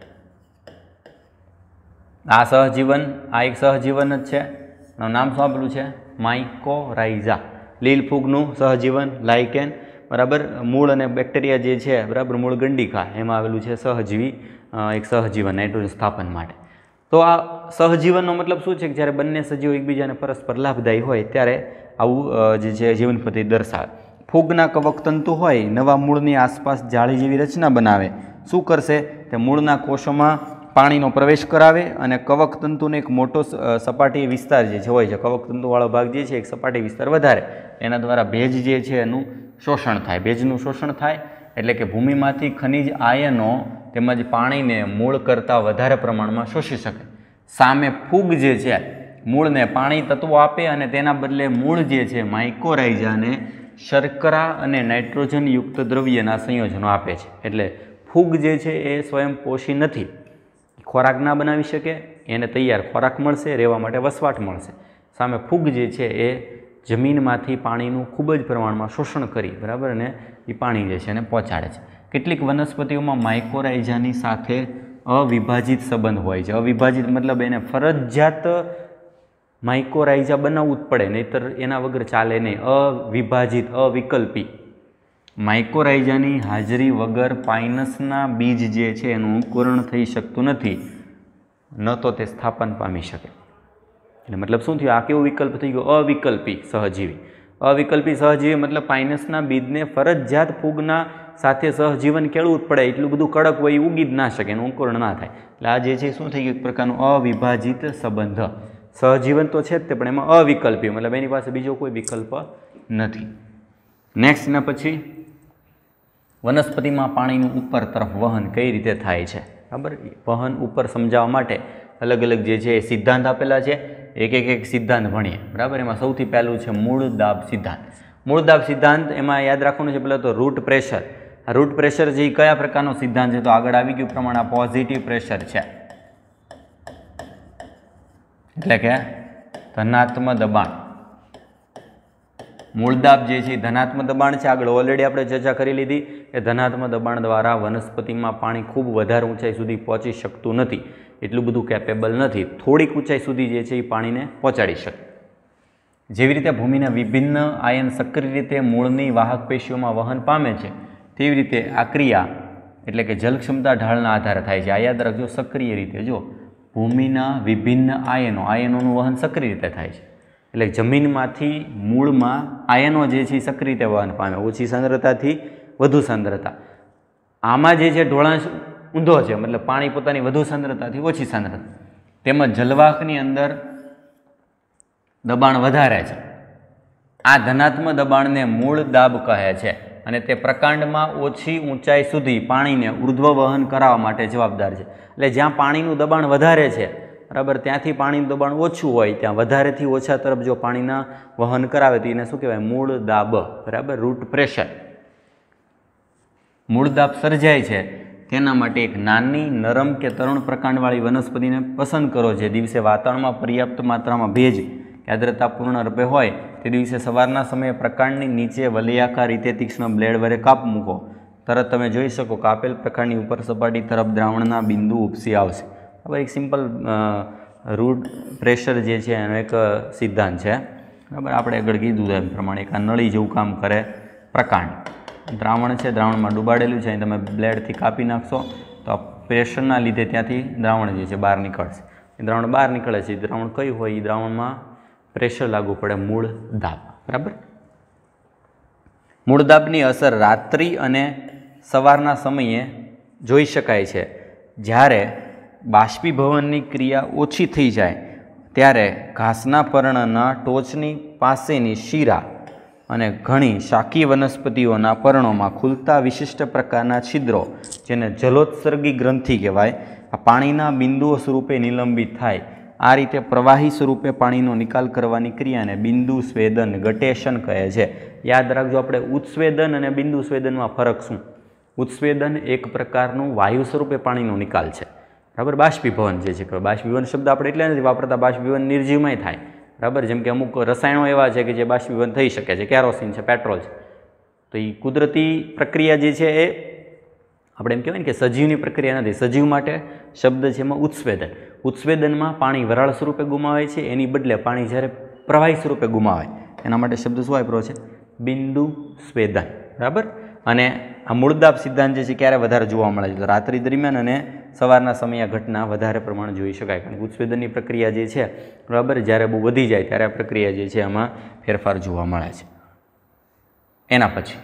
આ સહજીવન, આ એક સહજીવન જ છે. નામ શું આપેલું છે? માઇકોરાઇઝા. લીલ ફૂગનું સહજીવન લાઇકેન, બરાબર. મૂળ અને બેક્ટેરિયા જે છે, બરાબર, મૂળ ગંડિકા, એમાં આવેલું છે સહજીવી, એક સહજીવન નાઇટ્રોજન સ્થાપન માટે. તો આ સહજીવનનો મતલબ શું છે કે જ્યારે બંને સજીવો એકબીજાને પરસ્પર લાભદાયી હોય ત્યારે આવું જે છે જીવન પદ્ધતિ દર્શાવે. ફૂગના કવક તંતુ હોય નવા મૂળની આસપાસ જાળી જેવી રચના બનાવે. શું કરશે? તે મૂળના કોષોમાં પાણીનો પ્રવેશ કરાવે અને કવક તંતુને એક મોટો સપાટી વિસ્તાર જે છે હોય છે, કવક તંતુવાળો ભાગ જે છે એક સપાટી વિસ્તાર વધારે, એના દ્વારા ભેજ જે છે એનું શોષણ થાય. ભેજનું શોષણ થાય એટલે કે ભૂમિમાંથી ખનિજ આયનો તેમજ પાણીને મૂળ કરતાં વધારે પ્રમાણમાં શોષી શકે. સામે ફૂગ જે છે મૂળને પાણી તત્વો આપે અને તેના બદલે મૂળ જે છે માઇકોરાઇઝાને શર્કરા અને નાઇટ્રોજનયુક્ત દ્રવ્યના સંયોજનો આપે છે. એટલે ફૂગ જે છે એ સ્વયં પોષી નથી, ખોરાક ના બનાવી શકે, એને તૈયાર ખોરાક મળશે, રહેવા માટે વસવાટ મળશે. સામે ફૂગ જે છે એ જમીનમાંથી પાણીનું ખૂબ જ પ્રમાણમાં શોષણ કરી, બરાબર, અને એ પાણી જે છે એને પહોંચાડે છે. કેટલીક વનસ્પતિઓમાં માઇકોરાઇઝાની સાથે અવિભાજિત સંબંધ હોય છે. અવિભાજિત મતલબ એને ફરજિયાત માઇકોરાઇઝા બનાવવું જ પડે, નહીંતર એના વગર ચાલે નહીં. અવિભાજિત, અવિકલ્પી. માઇકોરાઇઝાની હાજરી વગર પાઇનસના બીજ જે છે એનું અંકુરણ થઈ શકતું નથી, ન તો તે સ્થાપન પામી શકે. એટલે મતલબ શું થયું? આ કેવો વિકલ્પ થઈ ગયો? અવિકલ્પી સહજીવી. અવિકલ્પી સહજીવી મતલબ પાઇનસના બીજને ફરજિયાત ફૂગના સાથે સહજીવન કેળવું જ પડે, એટલું બધું કડક હોય એ ઉગી જ ના શકે, એનું અંકુરણ ના થાય. એટલે આ જે છે શું થઈ ગયું? એક પ્રકારનું અવિભાજિત સંબંધ. સહજીવન તો છે જ તે, પણ એમાં અવિકલ્પી મતલબ એની પાસે બીજો કોઈ વિકલ્પ નથી. નેક્સ્ટ ના પછી વનસ્પતિમાં પાણીનું ઉપર તરફ વહન કઈ રીતે થાય છે, બરાબર. વહન ઉપર સમજાવવા માટે અલગ અલગ જે છે એ સિદ્ધાંત આપેલા છે. એક એક એક સિદ્ધાંત ભણીએ, બરાબર. એમાં સૌથી પહેલું છે મૂળ દાબ સિદ્ધાંત. મૂળ દાબ સિદ્ધાંત એમાં યાદ રાખવાનું છે પહેલાં તો રૂટ પ્રેશર. આ રૂટ પ્રેશર જે કયા પ્રકારનો સિદ્ધાંત છે? તો આગળ આવી ગયું પ્રમાણે આ પોઝિટિવ પ્રેશર છે, એટલે કે ધનાત્મક દબાણ. મૂળદાબ જે છે ધનાત્મક દબાણ છે. આગળ ઓલરેડી આપણે ચર્ચા કરી લીધી કે ધનાત્મક દબાણ દ્વારા વનસ્પતિમાં પાણી ખૂબ વધારે ઊંચાઈ સુધી પહોંચી શકતું નથી, એટલું બધું કેપેબલ નથી. થોડીક ઊંચાઈ સુધી જે છે એ પાણીને પહોંચાડી શકે. જેવી રીતે ભૂમિના વિભિન્ન આયન સક્રિય રીતે મૂળની વાહક પેશીઓમાં વહન પામે છે, તેવી રીતે આ ક્રિયા એટલે કે જલક્ષમતા ઢાળના આધારે થાય છે. આ યાદ રાખજો, સક્રિય રીતે. જો ભૂમિના વિભિન્ન આયનો, આયનોનું વહન સક્રિય રીતે થાય છે. એટલે જમીનમાંથી મૂળમાં આયનો જે છે એ સક્રિય રીતે વહન પામે, ઓછી સાંદ્રતાથી વધુ સાંદ્રતા. આમાં જે છે ઢોળાંશ ઊંધો છે, મતલબ પાણી પોતાની વધુ સાંદ્રતાથી ઓછી સાંદ્રતા. તેમજ જલવાહકની અંદર દબાણ વધારે છે. આ ધનાત્મક દબાણને મૂળ દાબ કહે છે અને તે પ્રકાંડમાં ઓછી ઊંચાઈ સુધી પાણીને ઉર્ધ્વ વહન કરાવવા માટે જવાબદાર છે. એટલે જ્યાં પાણીનું દબાણ વધારે છે, બરાબર, ત્યાંથી પાણીનું દબાણ ઓછું હોય ત્યાં વધારેથી ઓછા તરફ જો પાણીના વહન કરાવે તો એને શું કહેવાય? મૂળ દાબ, બરાબર, રૂટ પ્રેશર. મૂળ દાબ સર્જાય છે તેના માટે એક નાની નરમ કે તરુણ પ્રકાંડવાળી વનસ્પતિને પસંદ કરો. જે દિવસે વાતાવરણમાં પર્યાપ્ત માત્રામાં ભેજ આર્દ્રતા પૂર્ણ રૂપે હોય તે દિવસે સવારના સમયે પ્રકાંડની નીચે વલયાકાર રીતે તીક્ષ્ણ બ્લેડ વડે કાપ મૂકો. તરત તમે જોઈ શકો કાપેલ પ્રકાંડની ઉપર સપાટી તરફ દ્રાવણના બિંદુ ઉપસી આવશે. હવે એક સિમ્પલ રૂટ પ્રેશર જે છે એનો એક સિદ્ધાંત છે, બરાબર. આપણે આગળ કીધું એમ પ્રમાણે એક આ નળી જેવું કામ કરે પ્રકાંડ. દ્રાવણ છે, દ્રાવણમાં ડૂબાડેલું છે, તમે બ્લેડથી કાપી નાખશો તો આ પ્રેશરના લીધે ત્યાંથી દ્રાવણ જે છે બહાર નીકળશે. એ દ્રાવણ બહાર નીકળે છે, દ્રાવણ કયું હોય? એ દ્રાવણમાં પ્રેશર લાગુ પડે, મૂળ દાબ, બરાબર. મૂળ દાબની અસર રાત્રિ અને સવારના સમયે જોઈ શકાય છે. જ્યારે બાષ્પીભવનની ક્રિયા ઓછી થઈ જાય ત્યારે ઘાસના પર્ણના ટોચની પાસેની શીરા અને ઘણી શાકીય વનસ્પતિઓના પર્ણોમાં ખુલતા વિશિષ્ટ પ્રકારના છિદ્રો, જેને જલોત્સર્ગી ગ્રંથિ કહેવાય, આ પાણીના બિંદુઓ સ્વરૂપે નિલંબિત થાય. આ રીતે પ્રવાહી સ્વરૂપે પાણીનો નિકાલ કરવાની ક્રિયાને બિંદુ સ્વેદન ગટેશન કહે છે. યાદ રાખજો, આપણે ઉત્સ્વેદન અને બિંદુ સ્વેદનમાં ફરક શું? ઉત્સ્વેદન એક પ્રકારનું વાયુ સ્વરૂપે પાણીનો નિકાલ છે, બરાબર. બાષ્પીભવન જે છે, બાષ્પીભવન શબ્દ આપણે એટલે નથી વાપરતા, બાષ્પીભવન નિર્જીવમાંય થાય, બરાબર. જેમ કે અમુક રસાયણો એવા છે કે જે બાષ્પીભવન થઈ શકે છે, કેરોસીન છે, પેટ્રોલ છે. તો એ કુદરતી પ્રક્રિયા જે છે એ આપણે એમ કહેવાય ને કે સજીવની પ્રક્રિયા નથી. સજીવ માટે શબ્દ છે એમાં ઉત્સ્વેદન. ઉત્સ્વેદનમાં પાણી વરાળ સ્વરૂપે ગુમાવે છે, એની બદલે પાણી જ્યારે પ્રવાહી સ્વરૂપે ગુમાવે એના માટે શબ્દ શું વાપર્યો છે? બિંદુ સ્વેદન, બરાબર. અને આ મૂળદાબ સિદ્ધાંત જે છે ક્યારે વધારે જોવા મળે છે? તો રાત્રિ દરમિયાન અને સવારના સમયે આ ઘટના વધારે પ્રમાણે જોઈ શકાય, કારણ કે ઉત્સ્વેદનની પ્રક્રિયા જે છે, બરાબર, જ્યારે બહુ વધી જાય ત્યારે આ પ્રક્રિયા જે છે એમાં ફેરફાર જોવા મળે છે. એના પછી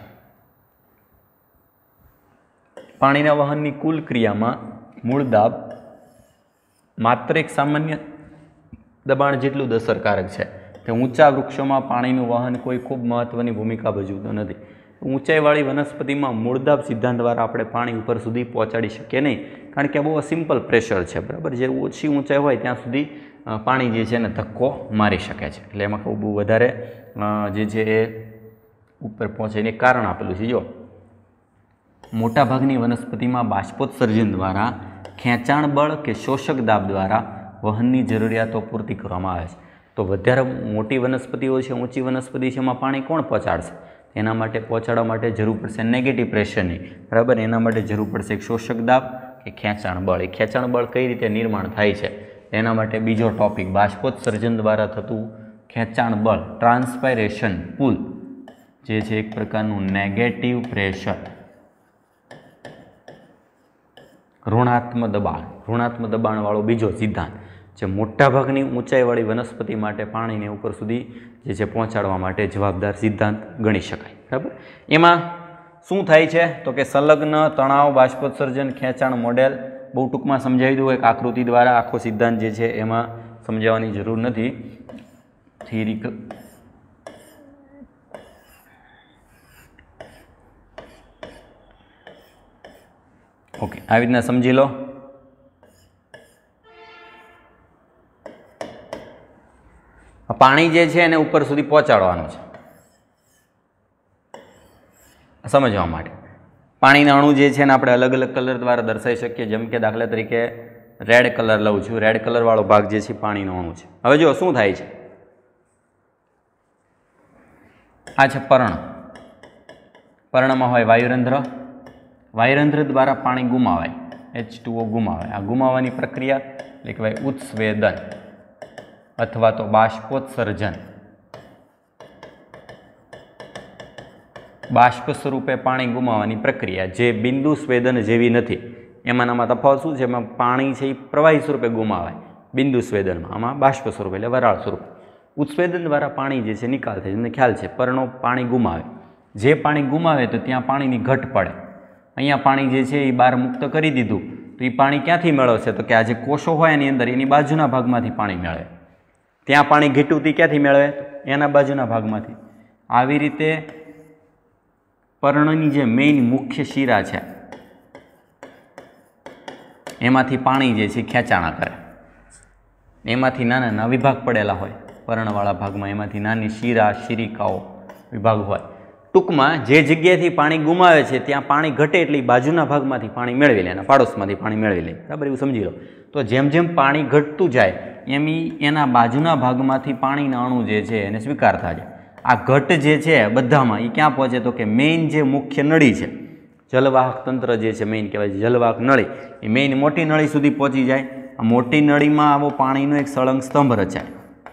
પાણીના વહનની કુલ ક્રિયામાં મૂળદાબ માત્ર એક સામાન્ય દબાણ જેટલું જ અસરકારક છે. તે ઊંચા વૃક્ષોમાં પાણીનું વહન કોઈ ખૂબ મહત્ત્વની ભૂમિકા ભજવતું નથી. ઊંચાઈવાળી વનસ્પતિમાં મૂળદાબ સિદ્ધાંત દ્વારા આપણે પાણી ઉપર સુધી પહોંચાડી શકીએ નહીં, કારણ કે આ બહુ સિમ્પલ પ્રેશર છે, બરાબર. જે ઓછી ઊંચાઈ હોય ત્યાં સુધી પાણી જે છે એને ધક્કો મારી શકે છે, એટલે એમાં બહુ વધારે જે છે એ ઉપર પહોંચે એને કારણ આપેલું છે. જો મોટાભાગની વનસ્પતિમાં બાષ્પોત્સર્જન દ્વારા ખેંચાણ બળ કે શોષક દાબ દ્વારા વહનની જરૂરિયાતો પૂર્તિ કરવામાં આવે છે. તો વધારે મોટી વનસ્પતિઓ છે, ઊંચી વનસ્પતિ છે, એમાં પાણી કોણ પહોંચાડશે? એના માટે પહોંચાડવા માટે જરૂર પડશે નેગેટિવ પ્રેશરની, બરાબર. એના માટે જરૂર પડશે એક શોષક દાબ કે ખેંચાણ બળ. એ ખેંચાણ બળ કઈ રીતે નિર્માણ થાય છે એના માટે બીજો ટોપિક, બાષ્પોત્સર્જન દ્વારા થતું ખેંચાણ બળ, ટ્રાન્સપાયરેશન પુલ, જે છે એક પ્રકારનું નેગેટિવ પ્રેશર, ઋણાત્મક દબાણ. ઋણાત્મક દબાણવાળો બીજો સિદ્ધાંત જે મોટાભાગની ઊંચાઈવાળી વનસ્પતિ માટે પાણીને ઉપર સુધી જે છે પહોંચાડવા માટે જવાબદાર સિદ્ધાંત ગણી શકાય, બરાબર. એમાં શું થાય છે તો કે સંલગ્ન તણાવ બાષ્પોત્સર્જન ખેંચાણ મોડેલ બહુ ટૂંકમાં સમજાવી દઉં એક આકૃતિ દ્વારા. આખો સિદ્ધાંત જે છે એમાં સમજાવવાની જરૂર નથી. થિયરિકલ ઓકે, આવી રીતના સમજી લો. પાણી જે છે એને ઉપર સુધી પહોંચાડવાનું છે. સમજવા માટે પાણીના અણુ જે છે ને આપણે અલગ અલગ કલર દ્વારા દર્શાવી શકીએ. જેમ કે દાખલા તરીકે રેડ કલર લઉં છું, રેડ કલરવાળો ભાગ જે છે પાણીનો અણુ છે. હવે જો શું થાય છે, આ છે પર્ણ. પર્ણમાં હોય વાયુરંધ્ર. વાયુરંધ્ર દ્વારા પાણી ગુમાવાય, એચ ટુ ઓ ગુમાવાય. આ ગુમાવવાની પ્રક્રિયા એટલે કહેવાય ઉત્સ્વેદન અથવા તો બાષ્પોત્સર્જન. બાષ્પ સ્વરૂપે પાણી ગુમાવવાની પ્રક્રિયા જે બિંદુ સ્વેદન જેવી નથી. એમાંનામાં તફાવત શું છે? એમાં પાણી છે એ પ્રવાહી સ્વરૂપે ગુમાવાય બિંદુ સ્વેદનમાં, આમાં બાષ્પ સ્વરૂપે એટલે વરાળ સ્વરૂપે. ઉત્સ્વેદન દ્વારા પાણી જે છે નિકાલ થાય. તમને ખ્યાલ છે પર્ણો પાણી ગુમાવે. જે પાણી ગુમાવે તો ત્યાં પાણીની ઘટ પડે. અહીંયા પાણી જે છે એ બહાર મુક્ત કરી દીધું તો એ પાણી ક્યાંથી મેળવશે? તો કે આ જે કોષો હોય એની અંદર એની બાજુના ભાગમાંથી પાણી મેળવે. ત્યાં પાણી ઘીટું તે ક્યાંથી મેળવે? એના બાજુના ભાગમાંથી. આવી રીતે પર્ણની જે મેઇન મુખ્ય શિરા છે એમાંથી પાણી જે છે ખેંચાણા કરે. એમાંથી નાના નાના વિભાગ પડેલા હોય પર્ણવાળા ભાગમાં, એમાંથી નાની શિરા શિરિકાઓ વિભાગ હોય. ટૂંકમાં જે જગ્યાએથી પાણી ગુમાવે છે ત્યાં પાણી ઘટે એટલે બાજુના ભાગમાંથી પાણી મેળવી લે, એના પાડોશમાંથી પાણી મેળવી લે, બરાબર. એવું સમજી લો. તો જેમ જેમ પાણી ઘટતું જાય એમ એના બાજુના ભાગમાંથી પાણીના અણુ જે છે એને સ્વીકારતા જાય. આ ઘટ જે છે બધામાં એ ક્યાં પહોંચે? તો કે મેઇન જે મુખ્ય નળી છે, જલવાહક તંત્ર જે છે મેઇન કહેવાય, જલવાહક નળી, એ મેઇન મોટી નળી સુધી પહોંચી જાય. આ મોટી નળીમાં આવો પાણીનો એક સળંગ સ્તંભ રચાય.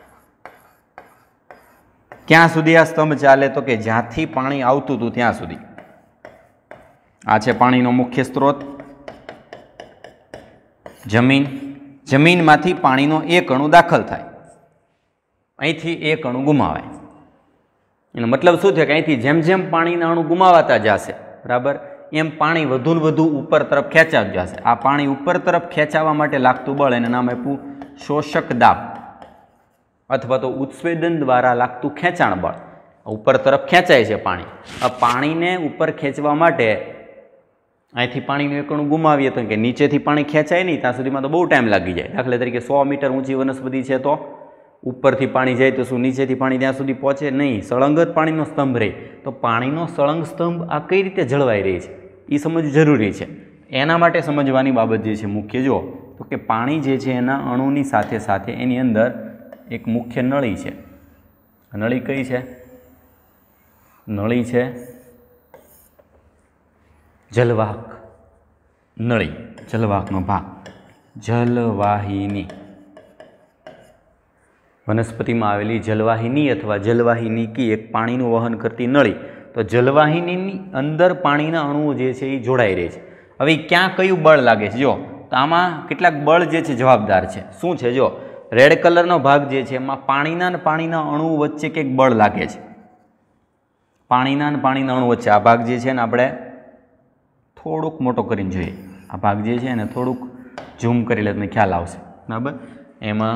ક્યાં સુધી આ સ્તંભ ચાલે? તો કે જ્યાંથી પાણી આવતું હતું ત્યાં સુધી. આ છે પાણીનો મુખ્ય સ્ત્રોત જમીન. જમીનમાંથી પાણીનો એક અણુ દાખલ થાય, અહીંથી એક અણુ ગુમાવાય. એનો મતલબ શું થયો કે અહીંથી જેમ જેમ પાણીના અણુ ગુમાવાતા જશે, બરાબર, એમ પાણી વધુ ને વધુ ઉપર તરફ ખેંચાતું જશે. આ પાણી ઉપર તરફ ખેંચાવા માટે લાગતું બળ એને નામ આપ્યું શોષક દાબ અથવા તો ઉત્સ્વેદન દ્વારા લાગતું ખેંચાણ બળ. ઉપર તરફ ખેંચાય છે પાણી. આ પાણીને ઉપર ખેંચવા માટે અહીંથી પાણીનું એકણું ગુમાવીએ તો કે નીચેથી પાણી ખેંચાય નહીં ત્યાં સુધીમાં તો બહુ ટાઈમ લાગી જાય. દાખલા તરીકે સો મીટર ઊંચી વનસ્પતિ છે તો ઉપરથી પાણી જાય તો શું નીચેથી પાણી ત્યાં સુધી પહોંચે નહીં, સળંગ જ પાણીનો સ્તંભ રહે. તો પાણીનો સળંગ સ્તંભ આ કઈ રીતે જળવાઈ રહી છે એ સમજવું જરૂરી છે. એના માટે સમજવાની બાબત જે છે મુખ્ય જો તો કે પાણી જે છે એના અણુની સાથે સાથે એની અંદર એક મુખ્ય નળી છે. નળી કઈ છે? નળી છે જલવાહક નળી, જલવાહકનો ભાગ, જલવાહિની. વનસ્પતિમાં આવેલી જલવાહિની અથવા જલવાહિનીકી એક પાણીનું વહન કરતી નળી. તો જલવાહિનીની અંદર પાણીના અણુઓ જે છે એ જોડાઈ રહે છે. હવે ક્યાં કયું બળ લાગે છે જો તો આમાં કેટલાક બળ જે છે જવાબદાર છે. શું છે? જો રેડ કલરનો ભાગ જે છે એમાં પાણીના અને પાણીના અણુઓ વચ્ચે કંઈક બળ લાગે છે. પાણીના અને પાણીના અણુ વચ્ચે આ ભાગ જે છે ને આપણે થોડુંક મોટો કરીને જોઈએ. આ ભાગ જે છે એને થોડુંક ઝૂમ કરી લે તમને ખ્યાલ આવશે. બરાબર, એમાં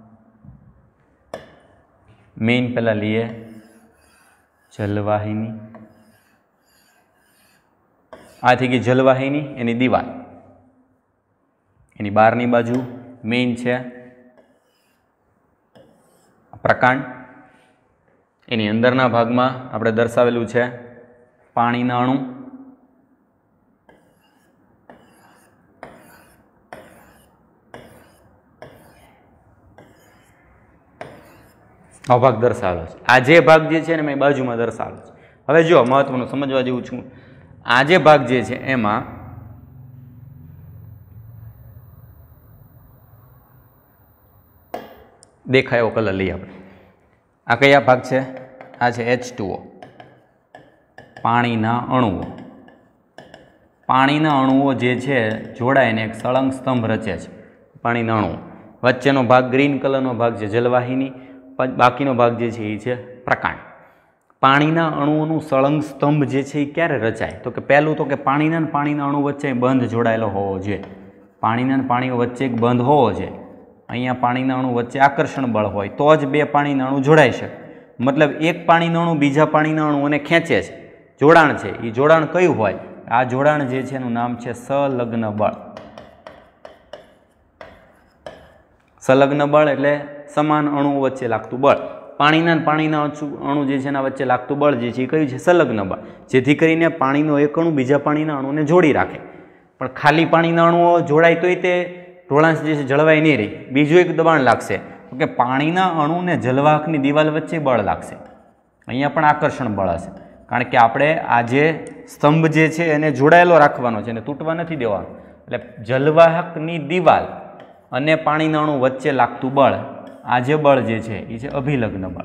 મેઇન પહેલાં લઈએ જલવાહિની. આ થઈ ગઈ જલવાહિની, એની દિવાલ, એની બહારની બાજુ મેઇન છે પ્રકાંડ. એની અંદરના ભાગમાં આપણે દર્શાવેલું છે પાણીના અણુ. આ ભાગ દર્શાવેલો છે. આ જે ભાગ જે છે ને મેં બાજુમાં દર્શાવેલો છે. હવે જો મહત્વનું સમજવા જેવું છું, આ જે ભાગ જે છે એમાં દેખાય એવો કલર લઈએ આપણે. આ કયા ભાગ છે? આ છે એચ ટુ ઓ, પાણીના અણુઓ. પાણીના અણુઓ જે છે જોડાઈને એક સળંગ સ્તંભ રચે છે. પાણીના અણુઓ વચ્ચેનો ભાગ ગ્રીન કલરનો ભાગ છે જલવાહિની, બાકીનો ભાગ જે છે એ છે પ્રકાંડ. પાણીના અણુઓનું સળંગ સ્તંભ જે છે એ ક્યારે રચાય? તો કે પહેલું તો કે પાણીના અને પાણીના અણુ વચ્ચે બંધ જોડાયેલો હોવો જોઈએ. પાણીના અને પાણીઓ વચ્ચે એક બંધ હોવો જોઈએ. અહીંયા પાણીના અણુ વચ્ચે આકર્ષણ બળ હોય તો જ બે પાણીના અણુ જોડાઈ શકે. મતલબ એક પાણીના અણુ બીજા પાણીના અણુઓને ખેંચે છે, જોડાણ છે. એ જોડાણ કયું હોય? આ જોડાણ જે છે એનું નામ છે સંલગ્ન બળ. સંલગ્ન બળ એટલે સમાન અણુઓ વચ્ચે લાગતું બળ. પાણીના પાણીના અણુ જે છે એના વચ્ચે લાગતું બળ જે છે એ કયું છે? સંલગ્ન બળ. જેથી કરીને પાણીનો એક અણુ બીજા પાણીના અણુને જોડી રાખે. પણ ખાલી પાણીના અણુઓ જોડાય તોય તે ઢોળાંશ જે છે જળવાઈ નહીં રહી. બીજું એક દબાણ લાગશે તો કે પાણીના અણુને જલવાહકની દિવાલ વચ્ચે બળ લાગશે. અહીંયા પણ આકર્ષણ બળ હશે, કારણ કે આપણે આ જે સ્તંભ જે છે એને જોડાયેલો રાખવાનો છે, એને તૂટવા નથી દેવાનો. એટલે જલવાહકની દિવાલ અને પાણીના અણુ વચ્ચે લાગતું બળ, આ જે બળ જે છે એ છે અભિલગ્ન બળ.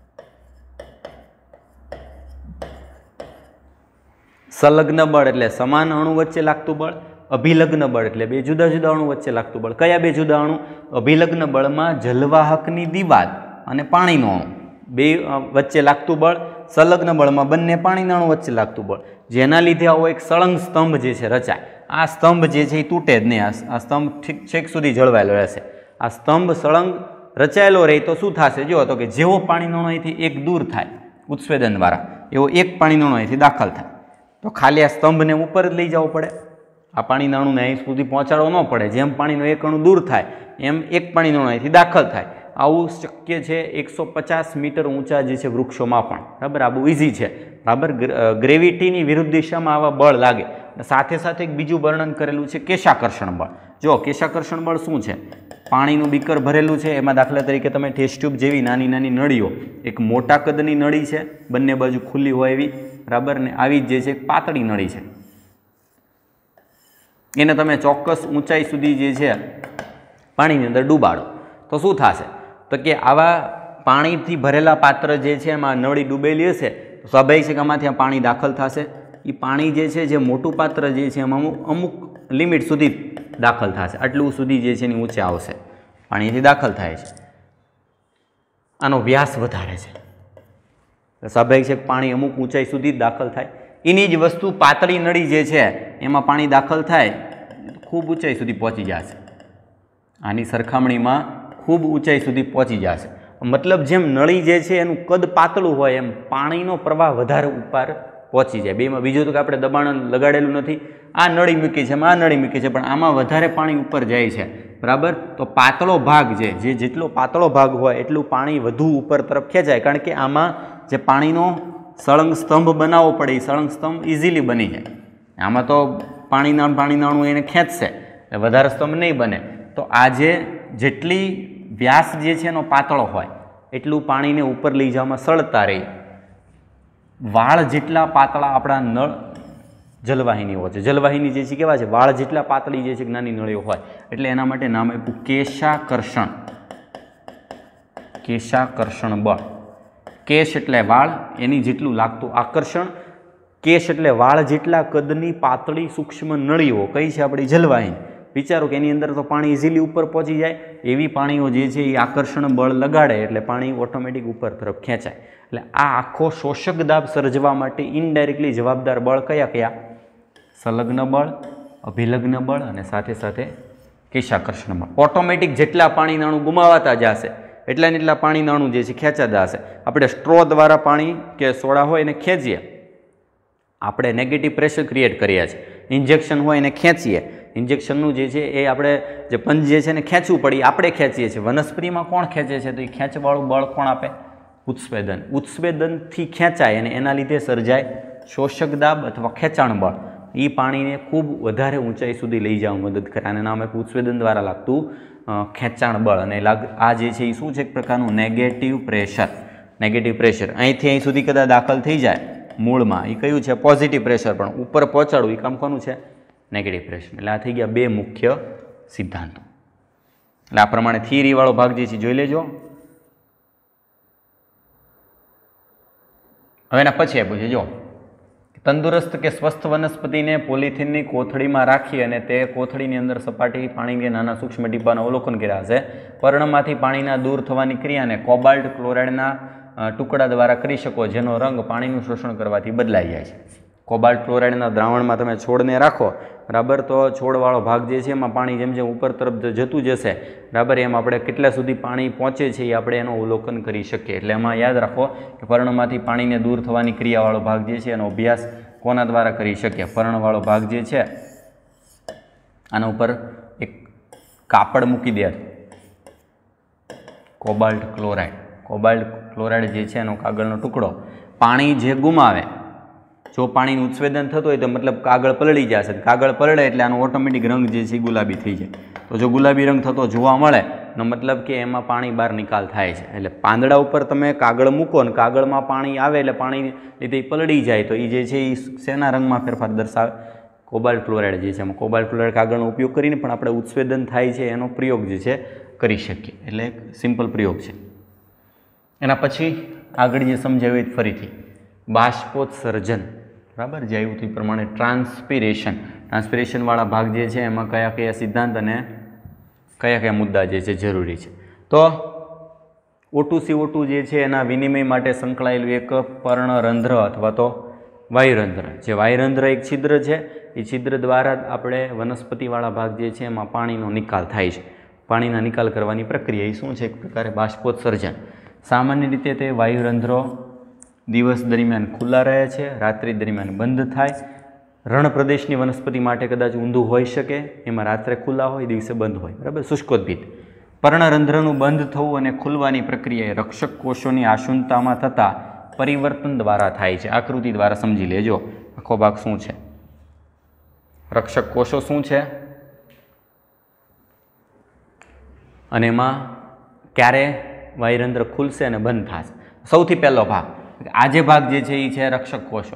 સંલગ્ન બળ એટલે સમાન અણુ વચ્ચે લાગતું બળ. અભિલગ્ન બળ એટલે બે જુદા જુદા અણુ વચ્ચે લાગતું બળ. કયા બે જુદા અણુ? અભિલગ્ન બળમાં જલવાહકની દિવાલ અને પાણીનો અણુ બે વચ્ચે લાગતું બળ. સંલગ્ન બળમાં બંને પાણીના અણુ વચ્ચે લાગતું બળ, જેના લીધે આવો એક સળંગ સ્તંભ જે છે રચાય. આ સ્તંભ જે છે એ તૂટે જ નહીં. આ સ્તંભ ઠીક છેક સુધી જળવાયેલો રહેશે. આ સ્તંભ સળંગ રચાયેલો રહે તો શું થશે? જો તો કે જેવો પાણીનો અણુ અહીંથી એક દૂર થાય ઉત્સેદન દ્વારા, એવો એક પાણીનો અણુ અહીંથી દાખલ થાય. તો ખાલી આ સ્તંભને ઉપર જ લઈ જવો પડે. આ પાણીના અણુને અહીં સુધી પહોંચાડવો ન પડે. જેમ પાણીનો એક અણુ દૂર થાય એમ એક પાણીનો અણુ અહીંથી દાખલ થાય. આવું શક્ય છે એકસો પચાસ મીટર ઊંચા જે છે વૃક્ષોમાં પણ. બરાબર, આ બહુ ઇઝી છે. બરાબર, ગ્રેવિટીની વિરુદ્ધ દિશામાં આવા બળ લાગે. સાથે સાથે એક બીજું વર્ણન કરેલું છે કેશાકર્ષણ બળ. જો કેશાકર્ષણ બળ શું છે? પાણીનું બીકર ભરેલું છે, એમાં દાખલા તરીકે તમે ટેસ્ટ ટ્યુબ જેવી નાની નાની નળીઓ, એક મોટા કદની નળી છે બંને બાજુ ખુલ્લી હોય એવી, બરાબર, ને આવી જે છે એક પાતળી નળી છે. એને તમે ચોક્કસ ઊંચાઈ સુધી જે છે પાણીની અંદર ડૂબાડો તો શું થશે? તો કે આવા પાણીથી ભરેલા પાત્ર જે છે એમાં નળી ડૂબેલી હશે તો સ્વાભાવિક છે કે આમાંથી પાણી દાખલ થશે. એ પાણી જે છે જે મોટું પાત્ર જે છે એમાં અમુક લિમિટ સુધી દાખલ થશે. આટલું સુધી જે છે એની ઊંચે આવશે, પાણીથી દાખલ થાય છે. આનો વ્યાસ વધારે છે. સ્વાભાવિક છે કે પાણી અમુક ઊંચાઈ સુધી દાખલ થાય. એની જ વસ્તુ પાતળી નળી જે છે એમાં પાણી દાખલ થાય ખૂબ ઊંચાઈ સુધી પહોંચી જશે. આની સરખામણીમાં ખૂબ ઊંચાઈ સુધી પહોંચી જશે. મતલબ જેમ નળી જે છે એનું કદ પાતળું હોય એમ પાણીનો પ્રવાહ વધારે ઉપર પહોંચી જાય. બેમાં બીજું તો કે આપણે દબાણ લગાડેલું નથી, આ નળી મૂકી છે, આ નળી મૂકી છે, પણ આમાં વધારે પાણી ઉપર જાય છે, બરાબર. તો પાતળો ભાગ જે જે જેટલો પાતળો ભાગ હોય એટલું પાણી વધુ ઉપર તરફ ખેંચાય, કારણ કે આમાં જે પાણીનો સળંગ સ્તંભ બનાવવો પડે એ સળંગ સ્તંભ ઇઝીલી બની જાય. આમાં તો પાણીના પાણીનાણું એને ખેંચશે એટલે વધારે સ્તંભ નહીં બને. તો આ જે જેટલી વ્યાસ જે છે એનો પાતળો હોય એટલું પાણીને ઉપર લઈ જવામાં સરળતા રહી. વાળ જેટલા પાતળા આપણા નળ જલવાહિનીઓ છે, જલવાહિની જે છે કેવા છે, વાળ જેટલા પાતળી જે છે નાની નળીઓ હોય, એટલે એના માટે નામ આપ્યું કેશાકર્ષણ. કેશાકર્ષણ બળ. કેશ એટલે વાળ, એની જેટલું લાગતું આકર્ષણ. કેશ એટલે વાળ જેટલા કદની પાતળી સૂક્ષ્મ નળીઓ કઈ છે આપણી જલવાહિની. વિચારો કે એની અંદર તો પાણી ઇઝીલી ઉપર પહોંચી જાય, એવી પાણીઓ જે છે એ આકર્ષણ બળ લગાડે એટલે પાણી ઓટોમેટિક ઉપર તરફ ખેંચાય. એટલે આ આખો શોષક દાબ સર્જવા માટે ઇનડાયરેક્ટલી જવાબદાર બળ કયા કયા? સંલગ્ન બળ, અભિલગ્ન બળ અને સાથે સાથે કેશાકર્ષણ બળ. ઓટોમેટિક જેટલા પાણી નાણું ગુમાવાતા જશે એટલા ને એટલા પાણી નાણું જે છે ખેંચાતા હશે. આપણે સ્ટ્રો દ્વારા પાણી કે સોડા હોય એને ખેંચીએ, આપણે નેગેટિવ પ્રેશર ક્રિએટ કરીએ છીએ. ઇન્જેક્શન હોય એને ખેંચીએ, ઇન્જેક્શનનું જે છે એ આપણે જે પંજ જે છે એને ખેંચવું પડે આપણે ખેંચીએ છીએ. વનસ્પતિમાં કોણ ખેંચે છે? તો એ ખેંચવાળું બળ કોણ આપે? ઉત્સ્વેદન. ઉત્સ્વેદનથી ખેંચાય અને એના લીધે સર્જાય શોષક દાબ અથવા ખેંચાણ બળ. એ પાણીને ખૂબ વધારે ઊંચાઈ સુધી લઈ જવા મદદ કરે. આને નામ આપ્યું ઉત્સ્વેદન દ્વારા લાગતું ખેંચાણ બળ. અને લાગ આ જે છે એ શું છે? એક પ્રકારનું નેગેટિવ પ્રેશર. નેગેટિવ પ્રેશર અહીંથી અહીં સુધી કદાચ દાખલ થઈ જાય મૂળમાં, એ કયું છે? Positive pressure. પણ ઉપર પહોંચાડવું એ કામ કોનું છે? Negative pressure. એટલે આ થઈ ગયા બે મુખ્ય સિદ્ધાંતો. એટલે આ પ્રમાણે થિયરીવાળો ભાગ જે છે જોઈ લેજો. હવે એના પછી આપ્યું છે જો, તંદુરસ્ત કે સ્વસ્થ વનસ્પતિને પોલિથીનની કોથળીમાં રાખી અને તે કોથળીની અંદર સપાટી પાણી કે નાના સૂક્ષ્મ ટીપાનું અવલોકન કર્યા હશે. પર્ણમાંથી પાણીના દૂર થવાની ક્રિયાને કોબાલ્ટ ક્લોરાઇડના ટુકડા દ્વારા કરી શકો, જેનો રંગ પાણીનું શોષણ કરવાથી બદલાઈ જાય છે. કોબાલ્ટ ક્લોરાઇડના દ્રાવણમાં તમે છોડને રાખો, બરાબર, તો છોડવાળો ભાગ જે છે એમાં પાણી જેમ જેમ ઉપર તરફ જતું જશે, બરાબર, એમ આપણે કેટલા સુધી પાણી પહોંચે છે એ આપણે એનું અવલોકન કરી શકીએ. એટલે એમાં યાદ રાખો કે પર્ણમાંથી પાણીને દૂર થવાની ક્રિયાવાળો ભાગ જે છે એનો અભ્યાસ કોના દ્વારા કરી શકીએ? પર્ણવાળો ભાગ જે છે આના ઉપર એક કાપડ મૂકી દે, કોબાલ્ટ ક્લોરાઇડ. કોબાલ્ટ ક્લોરાઇડ જે છે એનો કાગળનો ટુકડો પાણી જે ગુમાવે, જો પાણીનું ઉત્સવેદન થતું હોય તો મતલબ કાગળ પલળી જશે. કાગળ પલળે એટલે આનો ઓટોમેટિક રંગ જે છે ગુલાબી થઈ જાય. તો જો ગુલાબી રંગ થતો જોવા મળે એનો મતલબ કે એમાં પાણી બહાર નિકાલ થાય છે. એટલે પાંદડા ઉપર તમે કાગળ મૂકો ને કાગળમાં પાણી આવે એટલે પાણી લીધે પલળી જાય તો એ જે છે એ શેના રંગમાં ફેરફાર દર્શાવે? કોબાલ્ટ ક્લોરાઇડ જે છે એમાં કોબાલ્ટ ક્લોરાઇડ કાગળનો ઉપયોગ કરીને પણ આપણે ઉત્સવેદન થાય છે એનો પ્રયોગ જે છે કરી શકીએ. એટલે એક સિમ્પલ પ્રયોગ છે. એના પછી આગળ જે સમજાવ્યું ફરીથી બાષ્પોત્સર્જન, બરાબર, જે આવ્યું હતું એ પ્રમાણે ટ્રાન્સપિરેશન. ટ્રાન્સપિરેશનવાળા ભાગ જે છે એમાં કયા કયા સિદ્ધાંત અને કયા કયા મુદ્દા જે છે જરૂરી છે? તો O two C O two જે છે એના વિનિમય માટે સંકળાયેલું એક પર્ણરંધ્ર અથવા તો વાયુરંધ્ર. જે વાયુરંધ્ર એક છિદ્ર છે, એ છિદ્ર દ્વારા જ આપણે વનસ્પતિવાળા ભાગ જે છે એમાં પાણીનો નિકાલ થાય છે. પાણીના નિકાલ કરવાની પ્રક્રિયા એ શું છે? એક પ્રકારે બાષ્પોત્સર્જન. સામાન્ય રીતે તે વાયુરંધ્રો દિવસ દરમિયાન ખુલ્લા રહે છે, રાત્રિ દરમિયાન બંધ થાય. રણ પ્રદેશની વનસ્પતિ માટે કદાચ ઊંધું હોઈ શકે, એમાં રાત્રે ખુલ્લા હોય, દિવસે બંધ હોય, બરાબર. શુષ્કોદ્ભિત પર્ણરંધ્રનું બંધ થવું અને ખુલવાની પ્રક્રિયા રક્ષક કોષોની આશુનતામાં થતા પરિવર્તન દ્વારા થાય છે. આકૃતિ દ્વારા સમજી લેજો આખો ભાગ શું છે. રક્ષક કોષો શું છે અને એમાં ક્યારે વાયુરંધ્ર ખુલશે અને બંધ થશે? સૌથી પહેલો ભાગ, આ જે ભાગ જે છે એ છે રક્ષક કોષો.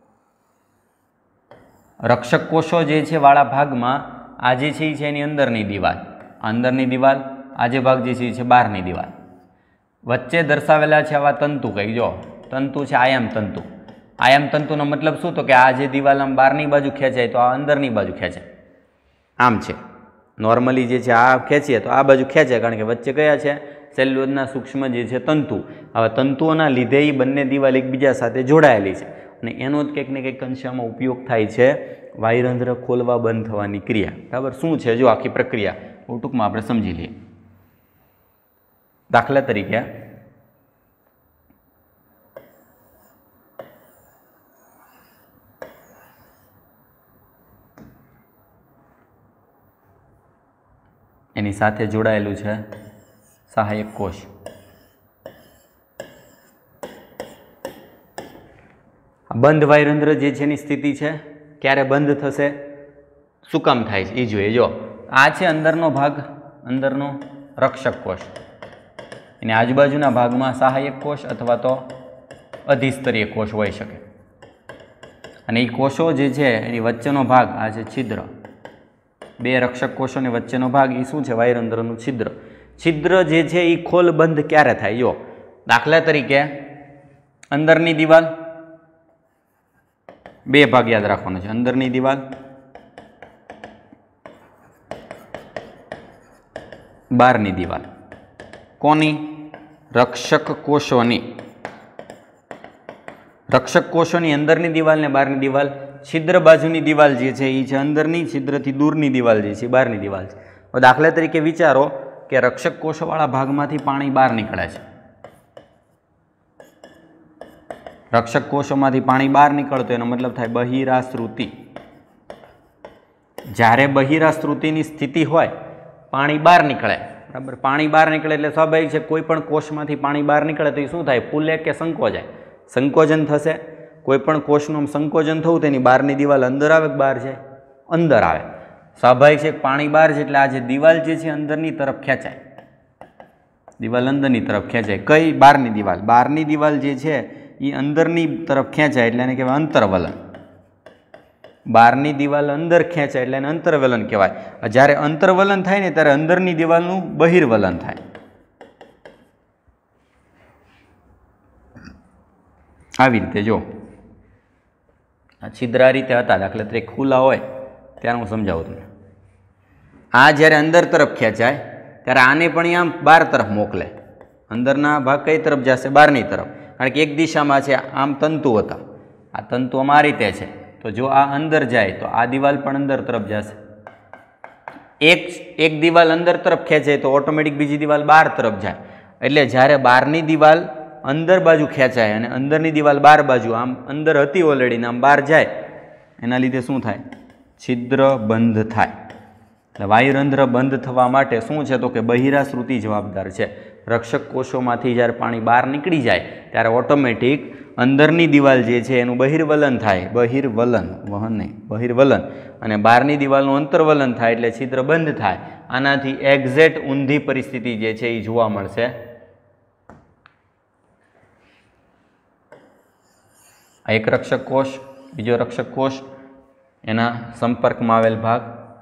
રક્ષક કોષો જે છે વાળા ભાગમાં આ જે છે એ છે એની અંદરની દિવાલ, અંદરની દિવાલ, આ જે ભાગ જે છે એ છે બહારની દિવાલ. વચ્ચે દર્શાવેલા છે આવા તંતુ, કંઈક જો તંતુ છે આયામ તંતુ. આયામ તંતુનો મતલબ શું? તો કે આ જે દિવાલ આમ બહારની બાજુ ખેંચાય તો આ અંદરની બાજુ ખેંચાય. આમ છે નોર્મલી જે છે આ ખેંચીએ તો આ બાજુ ખેંચાય, કારણ કે વચ્ચે કયા છે? સેલ્યુલોઝના સૂક્ષ્મ જે છે તંતુ. આવા તંતુઓના લીધે એ બંને દિવાલ એકબીજા સાથે જોડાયેલી છે અને એનો જ કંઈક ને કંઈક અંશમાં ઉપયોગ થાય છે વાયુરંધ્ર ખોલવા બંધ થવાની ક્રિયા. બરાબર, શું છે જો આખી પ્રક્રિયા બહુ ટૂંકમાં આપણે સમજી લઈએ. દાખલા તરીકે એની સાથે જોડાયેલું છે સહાયક કોષ. બંધ વાયુરંધ્ર જે છે એની સ્થિતિ છે, ક્યારે બંધ થશે, શું કામ થાય છે એ જોઈએ. જો આ છે અંદરનો ભાગ, અંદરનો રક્ષક કોષ, એની આજુબાજુના ભાગમાં સહાયક કોષ અથવા તો અધિસ્તરીય કોષ હોઈ શકે. અને એ કોષો જે છે એની વચ્ચેનો ભાગ આ છે છિદ્ર. બે રક્ષક કોષોની વચ્ચેનો ભાગ એ શું છે? વાયુરંધ્રનું છિદ્ર. છિદ્ર જે છે એ ખોલ બંધ ક્યારે થાય? જો દાખલા તરીકે અંદરની દિવાલ, બે ભાગ યાદ રાખવાનો છે, અંદરની દિવાલ, બહારની દિવાલ. કોની? રક્ષક કોષોની. રક્ષક કોષોની અંદરની દિવાલ ને બહારની દિવાલ. છિદ્ર બાજુની દિવાલ જે છે એ છે અંદરની, છિદ્રથી દૂરની દિવાલ જે છે એ બહારની દિવાલ છે. હવે દાખલા તરીકે વિચારો કે રક્ષક કોષોવાળા ભાગમાંથી પાણી બહાર નીકળે છે. રક્ષક કોષોમાંથી પાણી બહાર નીકળતો એનો મતલબ થાય બહિરાશ્રુતિ. જ્યારે બહિરાશ્રુતિની સ્થિતિ હોય, પાણી બહાર નીકળે, બરાબર, પાણી બહાર નીકળે એટલે સ્વાભાવિક છે કોઈ પણ કોષમાંથી પાણી બહાર નીકળે તો એ શું થાય? ફૂલે કે સંકોચાય? સંકોચન થશે. કોઈ પણ કોષનું સંકોચન થવું તેની બહારની દિવાલ અંદર આવે કે બહાર જાય? અંદર આવે. સ્વાભાવિક છે પાણી બહાર છે એટલે આ જે દિવાલ જે છે અંદરની તરફ ખેંચાય, દિવાલ અંદરની તરફ ખેંચાય. કઈ? બહારની દિવાલ. બહારની દિવાલ જે છે એ અંદરની તરફ ખેંચાય એટલે એને કહેવાય અંતરવલન. બહારની દિવાલ અંદર ખેંચાય એટલે એને અંતરવલન કહેવાય. જ્યારે અંતરવલન થાય ને ત્યારે અંદરની દિવાલનું બહિર્વલન થાય. આવી રીતે જો આ છિદ્ર આ રીતે હતા, દાખલા તરીકે ખુલ્લા હોય ત્યારે હું સમજાવું તમને. આ જ્યારે અંદર તરફ ખેંચાય ત્યારે આને પણ આમ બહાર તરફ મોકલે. અંદરના ભાગ કઈ તરફ જશે? બહારની તરફ. કારણ કે એક દિશામાં છે, આમ તંતુ હતા, આ તંતુ આમ આ રીતે છે, તો જો આ અંદર જાય તો આ દિવાલ પણ અંદર તરફ જશે. એક એક દિવાલ અંદર તરફ ખેંચાય તો ઓટોમેટિક બીજી દિવાલ બહાર તરફ જાય. એટલે જ્યારે બહારની દિવાલ અંદર બાજુ ખેંચાય અને અંદરની દિવાલ બહાર બાજુ, આમ અંદર હતી ઓલરેડી ને આમ બહાર જાય, એના લીધે શું થાય? છિદ્ર બંધ થાય. એટલે વાયુરંધ્ર બંધ થવા માટે શું છે તો કે બહિરાશ્રુતિ જવાબદાર છે. રક્ષક કોષોમાંથી જ્યારે પાણી બહાર નીકળી જાય ત્યારે ઓટોમેટિક અંદરની દિવાલ જે છે એનું બહિર્વલન થાય, બહિર્વલન, વહન નહીં, બહિર્વલન, અને બહારની દિવાલનું અંતર્વલન થાય એટલે છિદ્ર બંધ થાય. આનાથી એક્ઝેક્ટ ઊંધી પરિસ્થિતિ જે છે એ જોવા મળશે. આ એક રક્ષક કોષ, બીજો રક્ષક કોષ, એના સંપર્કમાં આવેલ ભાગ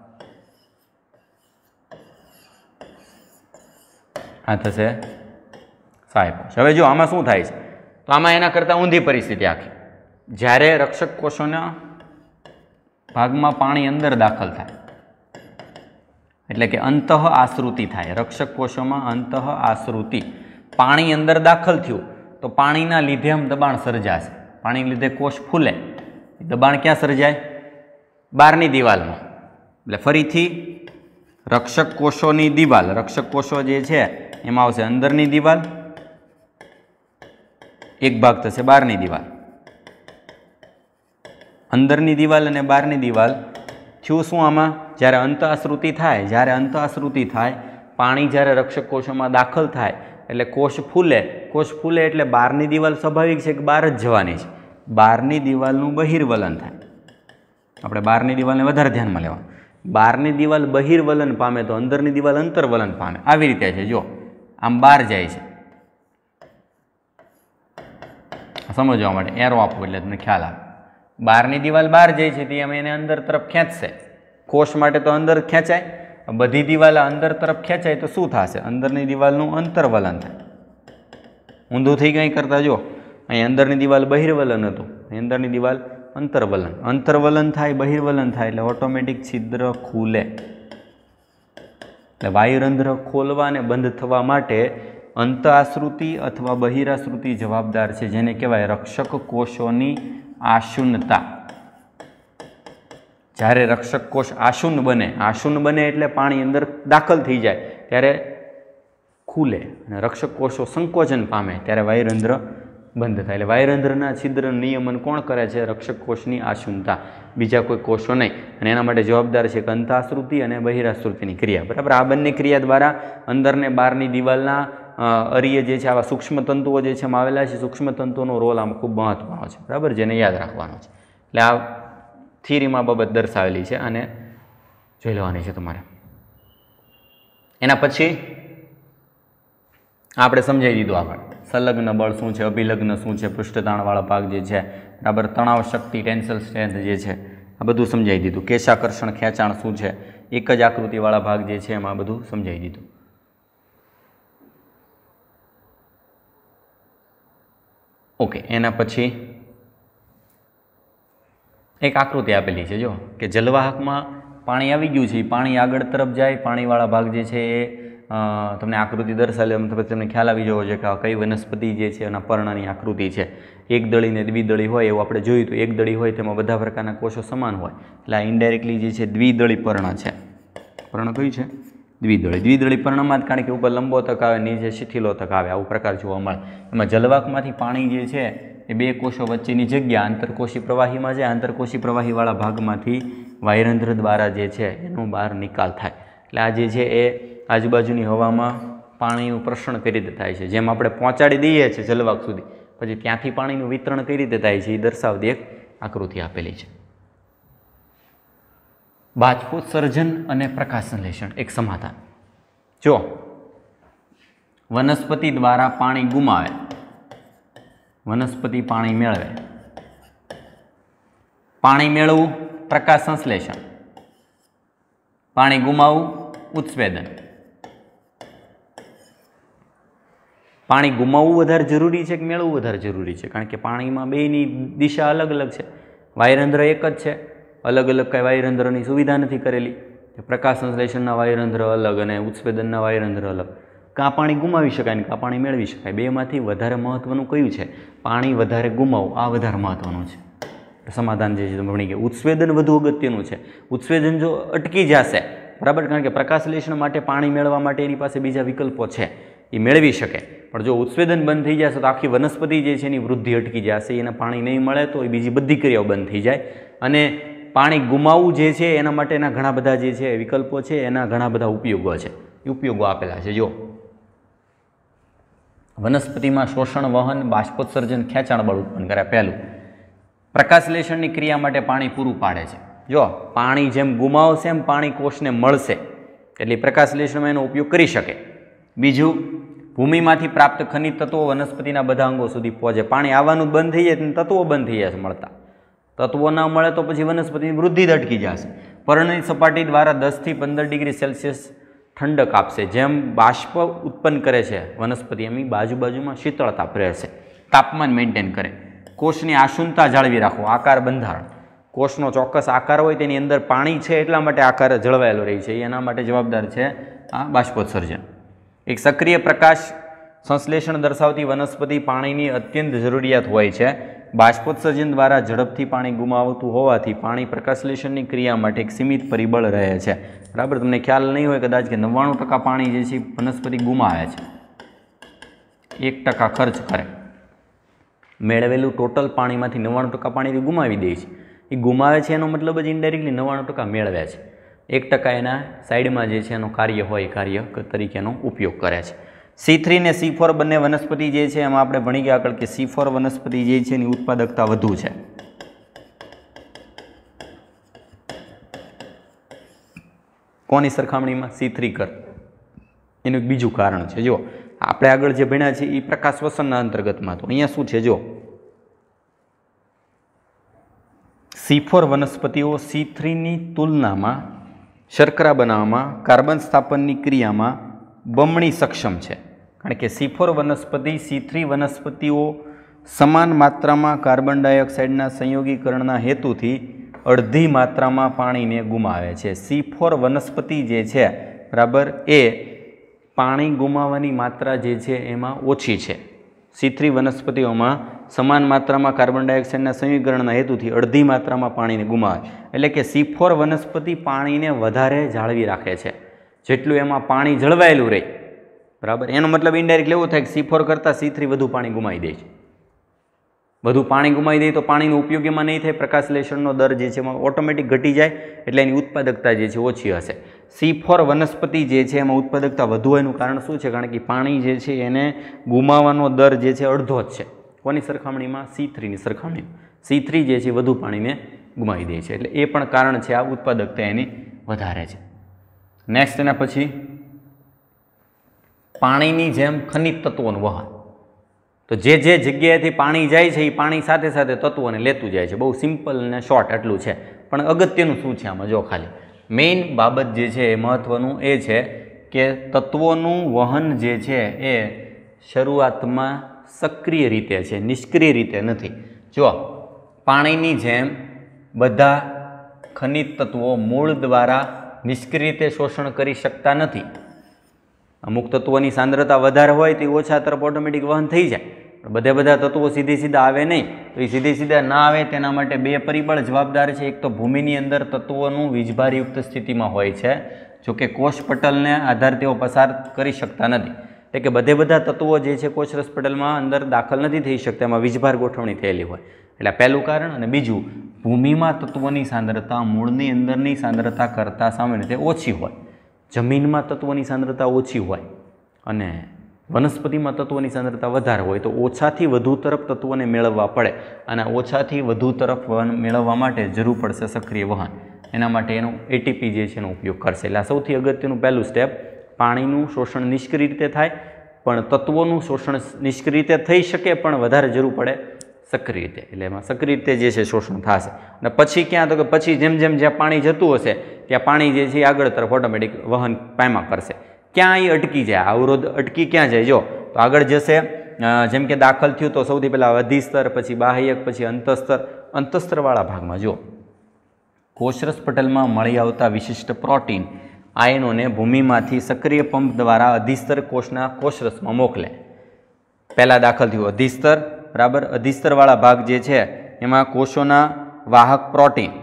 આ થશે સહાયક કોષ. હવે જો આમાં શું થાય છે તો આમાં એના કરતાં ઊંધી પરિસ્થિતિ આખી. જ્યારે રક્ષક કોષોના ભાગમાં પાણી અંદર દાખલ થાય એટલે કે અંતઃ આશ્રુતિ થાય. રક્ષક કોષોમાં અંતઃ આશ્રુતિ, પાણી અંદર દાખલ થયું તો પાણીના લીધે આમ દબાણ સર્જાશે. પાણીને લીધે કોષ ફૂલે, દબાણ ક્યાં સર્જાય? બહારની દિવાલમાં. એટલે ફરીથી રક્ષક કોષોની દિવાલ, રક્ષક કોષો જે છે એમાં આવશે અંદરની દિવાલ, એક ભાગ થશે બહારની દિવાલ. અંદરની દિવાલ અને બહારની દિવાલ થયું શું આમાં? જ્યારે અંત આશ્રુતિ થાય, જ્યારે અંત આશ્રુતિ થાય, પાણી જ્યારે રક્ષક કોષોમાં દાખલ થાય એટલે કોષ ફૂલે. કોષ ફૂલે એટલે બહારની દિવાલ સ્વાભાવિક છે કે બહાર જ જવાની છે. બહારની દિવાલનું બહિર્વલન થાય. આપણે બહારની દિવાલને વધારે ધ્યાનમાં લેવા. બહારની દિવાલ બહિર્વલન પામે તો અંદરની દિવાલ અંતર્વલન પામે. આવી રીતે છે. જો આમ બહાર જાય છે, સમજવા માટે એરો આપવું એટલે તમને ખ્યાલ આવે. બહારની દિવાલ બહાર જાય છે તે અમે એને અંદર તરફ ખેંચશે. કોષ માટે તો અંદર ખેંચાય, બધી દિવાલ અંદર તરફ ખેંચાય તો શું થશે? અંદરની દિવાલનું અંતર્વલન થાય. ઊંધું થઈ ગઈ કરતા જો અહીં અંદરની દિવાલ બહિર્વલન હતું, અંદરની દિવાલ અંતર્વલન. અંતર્વલન થાય, બહિર્વલન થાય એટલે ઓટોમેટિક છિદ્ર ખુલે. એટલે વાયુરંધ્ર ખોલવા અને બંધ થવા માટે અંત આશ્રુતિ અથવા બહિરાશ્રુતિ જવાબદાર છે, જેને કહેવાય રક્ષક કોષોની આશુન્નતા. જ્યારે રક્ષક કોષ આશુન્ન બને, આશુન્ન બને એટલે પાણી અંદર દાખલ થઈ જાય ત્યારે ખુલે અને રક્ષક કોષો સંકોચન પામે ત્યારે વાયુરંધ્ર બંધ થાય. એટલે વાયુરંધ્રના છિદ્ર નિયમન કોણ કરે છે? રક્ષક કોષની આશુન્નતા. બીજા કોઈ કોષો નહીં, અને એના માટે જવાબદાર છે કે અંતઃશ્રુતિ અને બહિરાશ્રુતિની ક્રિયા, બરાબર. આ બંને ક્રિયા દ્વારા અંદર ને બહારની દિવાલના અરીએ જે છે આવા સૂક્ષ્મ તંતુઓ જે છે એમાં આવેલા છે, સૂક્ષ્મ તંતુઓનો રોલ આમાં ખૂબ મહત્વનો છે, બરાબર, જેને યાદ રાખવાનો છે. એટલે આ થિયરીમાં બાબત દર્શાવેલી છે અને જોઈ લેવાની છે તમારે. એના પછી આપણે સમજાવી દીધું આગળ સંલગ્ન બળ શું છે, અભિલગ્ન શું છે, પૃષ્ઠતાણવાળા ભાગ જે છે, બરાબર, તણાવ શક્તિ, ટેન્સલ સ્ટ્રેન્થ જે છે આ બધું સમજાવી દીધું. કેશાકર્ષણ ખેંચાણ શું છે, એક જ આકૃતિવાળા ભાગ જે છે એમાં બધું સમજાવી દીધું. ઓકે, એના પછી એક આકૃતિ આપેલી છે જો, કે જલવાહકમાં પાણી આવી ગયું છે, એ પાણી આગળ તરફ જાય, પાણીવાળા ભાગ જે છે એ તમને આકૃતિ દર્શાવે, મતલબ તમને ખ્યાલ આવી જવો છે કે કઈ વનસ્પતિ જે છે એના પર્ણની આકૃતિ છે. એક દળી ને દ્વિદળી હોય એવું આપણે જોયું હતું. એક દળી હોય તેમાં બધા પ્રકારના કોષો સમાન હોય, એટલે આ ઇનડાયરેક્ટલી જે છે દ્વિદળી પર્ણ છે. પર્ણ કયું છે? દ્વિદળી. દ્વિદળી પર્ણમાં જ, કારણ કે ઉપર લંબો તક આવે, નીચે શિથિલો તક આવે, આવું પ્રકાર જોવા મળે. એમાં જલવાકમાંથી પાણી જે છે એ બે કોષો વચ્ચેની જગ્યા આંતરકોશી પ્રવાહીમાં જાય, આંતરકોશી પ્રવાહીવાળા ભાગમાંથી વાયરંધ્ર દ્વારા જે છે એનો બહાર નિકાલ થાય. એટલે આ જે છે એ આજુબાજુની હવામાં પાણીનું પ્રસરણ કઈ રીતે થાય છે, જેમ આપણે પહોંચાડી દઈએ છીએ જલવાક સુધી, પછી ત્યાંથી પાણીનું વિતરણ કઈ રીતે થાય છે એ દર્શાવતી એક આકૃતિ આપેલી છે. બાષ્પોત્સર્જન અને પ્રકાશ સંશ્લેષણ એક સમાધાન. જો વનસ્પતિ દ્વારા પાણી ગુમાવે, વનસ્પતિ પાણી મેળવે, પાણી મેળવવું પ્રકાશ સંશ્લેષણ, પાણી ગુમાવવું ઉત્સેદન. પાણી ગુમાવવું વધારે જરૂરી છે કે મેળવવું વધારે જરૂરી છે? કારણ કે પાણીમાં બેયની દિશા અલગ અલગ છે. વાયુરંધ્ર એક જ છે, અલગ અલગ કાંઈ વાયુરંધ્રની સુવિધા નથી કરેલી. પ્રકાશ સંશ્લેષણના વાયુરંધ્ર અલગ અને ઉત્સેદનના વાયુરંધ્ર અલગ. કાં પાણી ગુમાવી શકાય ને કાં પાણી મેળવી શકાય. બેમાંથી વધારે મહત્વનું કયું છે? પાણી વધારે ગુમાવવું, આ વધારે મહત્વનું છે. સમાધાન જે છે તમે ભણી ગયા. ઉત્સેદન વધુ અગત્યનું છે. ઉત્સેદન જો અટકી જશે, બરાબર, કારણ કે પ્રકાશ સંશ્લેષણ માટે પાણી મેળવવા માટે એની પાસે બીજા વિકલ્પો છે, એ મેળવી શકે. પણ જો ઉત્સેદન બંધ થઈ જશે તો આખી વનસ્પતિ જે છે એની વૃદ્ધિ અટકી જશે, એને પાણી નહીં મળે તો એ બીજી બધી ક્રિયાઓ બંધ થઈ જાય. અને પાણી ગુમાવવું જે છે એના માટેના ઘણા બધા જે છે વિકલ્પો છે, એના ઘણા બધા ઉપયોગો છે, એ ઉપયોગો આપેલા છે. જો વનસ્પતિમાં શોષણ, વહન, બાષ્પોત્સર્જન, ખેંચાણ બળ ઉત્પન્ન કરે. પહેલું, પ્રકાશ સંશ્લેષણની ક્રિયા માટે પાણી પૂરું પાડે છે. જો પાણી જેમ ગુમાવશે એમ પાણી કોષને મળશે, એટલે પ્રકાશ સંશ્લેષણમાં એનો ઉપયોગ કરી શકે. બીજું, ભૂમિમાંથી પ્રાપ્ત ખનિજ તત્વો વનસ્પતિના બધા અંગો સુધી પહોંચે. પાણી આવવાનું બંધ થઈ જાય તો તત્વો બંધ થઈ જશે મળતા. તત્વો ના મળે તો પછી વનસ્પતિની વૃદ્ધિ જ અટકી જશે. પર્ણની સપાટી દ્વારા દસથી પંદર ડિગ્રી સેલ્સિયસ ઠંડક આપશે. જેમ બાષ્પ ઉત્પન્ન કરે છે વનસ્પતિ, એમ બાજુ બાજુમાં શીતળતા રહેશે, તાપમાન મેન્ટેન કરે. કોષની આશુનતા જાળવી રાખો, આકાર બંધારણ. કોષનો ચોક્કસ આકાર હોય તેની અંદર પાણી છે એટલા માટે આકાર જળવાયેલો રહે છે, એના માટે જવાબદાર છે આ બાષ્પોત્સર્જન. એક સક્રિય પ્રકાશ સંશ્લેષણ દર્શાવતી વનસ્પતિ પાણીની અત્યંત જરૂરિયાત હોય છે. બાષ્પોત્સર્જન દ્વારા ઝડપથી પાણી ગુમાવતું હોવાથી પાણી પ્રકાશ સંશ્લેષણની ક્રિયા માટે એક સીમિત પરિબળ રહે છે. બરાબર, તમને ખ્યાલ નહીં હોય કદાચ કે નવ્વાણું ટકા પાણી જે છે વનસ્પતિ ગુમાવે છે, એક ટકા ખર્ચ કરે. મેળવેલું ટોટલ પાણીમાંથી નવ્વાણું ટકા પાણી ગુમાવી દે છે. એ ગુમાવે છે એનો મતલબ જ ઇનડાયરેક્ટલી નવ્વાણું ટકા મેળવે છે. એક ટકા એના સાઈડમાં જે છે એનું કાર્ય હોય, કાર્ય તરીકેનો ઉપયોગ કરે છે. સી થ્રી ને સી ફોર બંને વનસ્પતિ જે છે એમાં આપણે ભણી ગયા આગળ કે સી ફોર વનસ્પતિ જે છે એની ઉત્પાદકતા વધુ છે. કોની સરખામણીમાં? સી થ્રી કર. એનું એક બીજું કારણ છે. જો આપણે આગળ જે ભણ્યા છે એ પ્રકાશ શ્વસનના અંતર્ગતમાં, તો અહીંયા શું છે? જો સી ફોર વનસ્પતિઓ સી થ્રીની તુલનામાં શર્કરા બનાવવામાં, કાર્બન સ્થાપનની ક્રિયામાં બમણી સક્ષમ છે. કારણ કે સી ફોર વનસ્પતિ સી થ્રી વનસ્પતિઓ સમાન માત્રામાં કાર્બન ડાયોક્સાઇડના સંયોગીકરણના હેતુથી અડધી માત્રામાં પાણીને ગુમાવે છે. સી ફોર વનસ્પતિ જે છે, બરાબર, એ પાણી ગુમાવવાની માત્રા જે છે એમાં ઓછી છે. સી થ્રી વનસ્પતિઓમાં સમાન માત્રામાં કાર્બન ડાયોક્સાઇડના સંયોગીકરણના હેતુથી અડધી માત્રામાં પાણીને ગુમાવે. એટલે કે સી ફોર વનસ્પતિ પાણીને વધારે જાળવી રાખે છે. જેટલું એમાં પાણી જળવાયેલું રહે, બરાબર, એનો મતલબ ઇનડાયરેક્ટ એવો થાય કે સી ફોર કરતાં સી થ્રી વધુ પાણી ગુમાવી દે છે. બધું પાણી ગુમાવી દઈએ તો પાણીનો ઉપયોગ એમાં નહીં થાય, પ્રકાશલેષણનો દર જે છે એમાં ઓટોમેટિક ઘટી જાય, એટલે એની ઉત્પાદકતા જે છે ઓછી હશે. સી ફોર વનસ્પતિ જે છે એમાં ઉત્પાદકતા વધુ હોય એનું કારણ શું છે? કારણ કે પાણી જે છે એને ગુમાવવાનો દર જે છે અડધો જ છે. કોની સરખામણીમાં? સી થ્રીની સરખામણીમાં. સી થ્રી જે છે વધુ પાણીને ગુમાવી દે છે, એટલે એ પણ કારણ છે આ ઉત્પાદકતા એની વધારે છે. નેક્સ્ટ એના પછી પાણીની જેમ ખનિજ તત્વોનું વહન. તો જે જે જગ્યાએથી પાણી જાય છે એ પાણી સાથે સાથે તત્વોને લેતું જાય છે. બહુ સિમ્પલ અને શોર્ટ એટલું છે, પણ અગત્યનું શું છે આમાં જો ખાલી મેઇન બાબત જે છે એ મહત્ત્વનું એ છે કે તત્વોનું વહન જે છે એ શરૂઆતમાં સક્રિય રીતે છે, નિષ્ક્રિય રીતે નથી. જો પાણીની જેમ બધા ખનિજ તત્વો મૂળ દ્વારા નિષ્ક્રિય રીતે શોષણ કરી શકતા નથી. અમુક તત્વોની સાંદ્રતા વધારે હોય તો ઓછા તરફ ઓટોમેટિક વહન થઈ જાય, પણ બધે બધા તત્વો સીધી સીધા આવે નહીં. તો એ સીધી સીધા ના આવે તેના માટે બે પરિબળ જવાબદાર છે. એક તો ભૂમિની અંદર તત્વોનું વીજભારયુક્ત સ્થિતિમાં હોય છે, જોકે કોષ પટલને આધાર તેઓ પસાર કરી શકતા નથી. એટલે કે બધે બધા તત્વો જે છે કોષરસ પટલમાં અંદર દાખલ નથી થઈ શકતા, એમાં વીજભાર ગોઠવણી થયેલી હોય. એટલે પહેલું કારણ. અને બીજું, ભૂમિમાં તત્વોની સાંદ્રતા મૂળની અંદરની સાંદ્રતા કરતાં સામાન્ય રીતે ઓછી હોય. જમીનમાં તત્વોની સાંદ્રતા ઓછી હોય અને વનસ્પતિમાં તત્વોની સાંદ્રતા વધારે હોય, તો ઓછાથી વધુ તરફ તત્વોને મેળવવા પડે, અને ઓછાથી વધુ તરફ મેળવવા માટે જરૂર પડશે સક્રિય વહન. એના માટે એનો એટીપી જે છે એનો ઉપયોગ કરશે. એટલે આ સૌથી અગત્યનું પહેલું સ્ટેપ. પાણીનું શોષણ નિષ્ક્રિય રીતે થાય, પણ તત્વોનું શોષણ નિષ્ક્રિય રીતે થઈ શકે, પણ વધારે જરૂર પડે સક્રિય રીતે. એટલે એમાં સક્રિય રીતે જે છે શોષણ થશે. અને પછી ક્યાં? તો કે પછી જેમ જેમ જ્યાં પાણી જતું હશે ત્યાં પાણી જે છે આગળ તરફ ઓટોમેટિક વહન પામ્યા કરશે. ક્યાં એ અટકી જાય? અવરોધ અટકી ક્યાં જાય? જો તો આગળ જશે, જેમ કે દાખલ થયું તો સૌથી પહેલાં અધિસ્તર, પછી બાહ્યક, પછી અંતસ્તર. અંતસ્તરવાળા ભાગમાં જો કોષરસ પટલમાં મળી આવતા વિશિષ્ટ પ્રોટીન આયનોને ભૂમિમાંથી સક્રિય પંપ દ્વારા અધિસ્તર કોષના કોષરસમાં મોકલે. પહેલાં દાખલ થયું અધિસ્તર, બરાબર. અધિસ્તરવાળા ભાગ જે છે એમાં કોષોના વાહક પ્રોટીન,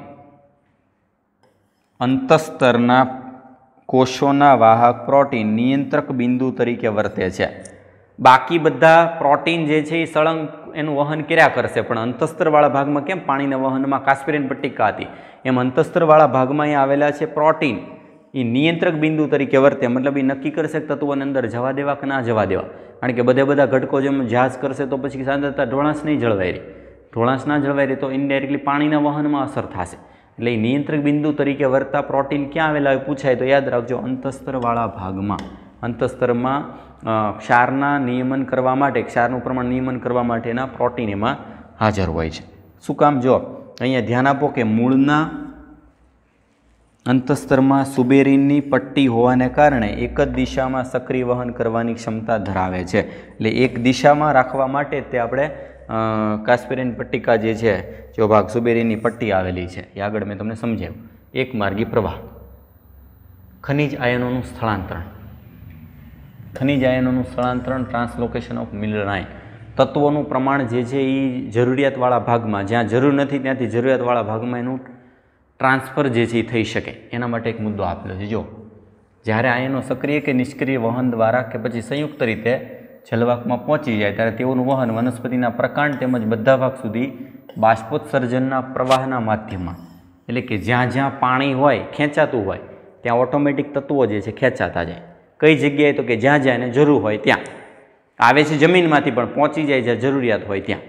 અંતસ્તરના કોષોના વાહક પ્રોટીન નિયંત્રક બિંદુ તરીકે વર્તે છે. બાકી બધા પ્રોટીન જે છે એ સળંગ એનું વહન કર્યા કરશે, પણ અંતસ્તરવાળા ભાગમાં કેમ પાણીના વહનમાં કાસ્પિરીન પટ્ટિકા હતી, એમ અંતસ્તરવાળા ભાગમાં અહીંયા આવેલા છે પ્રોટીન, એ નિયંત્રક બિંદુ તરીકે વર્તે. મતલબ એ નક્કી કરશે કે તત્વોની અંદર જવા દેવા કે ના જવા દેવા. કારણ કે બધે બધા ઘટકો જેમ જહાજ કરશે તો પછી સાંદ્રતા ઢોળાંશ નહીં જળવાઈ રહી. ઢોળાંશ ના જળવાઈ રહી તો ઇનડાયરેક્ટલી પાણીના વહનમાં અસર થશે. એટલે એ નિયંત્રક બિંદુ તરીકે વર્તા પ્રોટીન ક્યાં આવેલા હોય પૂછાય તો યાદ રાખજો, અંતસ્તરવાળા ભાગમાં. અંતસ્તરમાં ક્ષારના નિયમન કરવા માટે, ક્ષારનું પ્રમાણ નિયમન કરવા માટેના પ્રોટીન એમાં હાજર હોય છે. શું કામ? જો અહીંયા ધ્યાન આપો કે મૂળના અંતસ્તરમાં સુબેરીનની પટ્ટી હોવાને કારણે એક જ દિશામાં સક્રિય વહન કરવાની ક્ષમતા ધરાવે છે. એટલે એક દિશામાં રાખવા માટે તે આપણે કાસ્પિરીન પટ્ટિકા જે છે, જો ભાગ સુબેરીની પટ્ટી આવેલી છે એ આગળ મેં તમને સમજાવ્યું. એક માર્ગી પ્રવાહ, ખનિજ આયનોનું સ્થળાંતરણ, ખનિજ આયનોનું સ્થળાંતરણ, ટ્રાન્સલોકેશન ઓફ મિનરલ આયન. તત્વોનું પ્રમાણ જે છે એ જરૂરિયાતવાળા ભાગમાં, જ્યાં જરૂર નથી ત્યાંથી જરૂરિયાતવાળા ભાગમાં એનું ટ્રાન્સફર જે છે એ થઈ શકે, એના માટે એક મુદ્દો આપેલો છે. જો જ્યારે આયનો સક્રિય કે નિષ્ક્રિય વહન દ્વારા કે પછી સંયુક્ત રીતે જલવાકમાં પહોંચી જાય ત્યારે તેઓનું વહન વનસ્પતિના પ્રકાંડ તેમજ બધા ભાગ સુધી બાષ્પોત્સર્જનના પ્રવાહના માધ્યમમાં, એટલે કે જ્યાં જ્યાં પાણી હોય, ખેંચાતું હોય, ત્યાં ઓટોમેટિક તત્વો જે છે ખેંચાતા જાય. કઈ જગ્યાએ? તો કે જ્યાં જ્યાં એને જરૂર હોય ત્યાં. આવે છે જમીનમાંથી પણ પહોંચી જાય જ્યાં જરૂરિયાત હોય ત્યાં.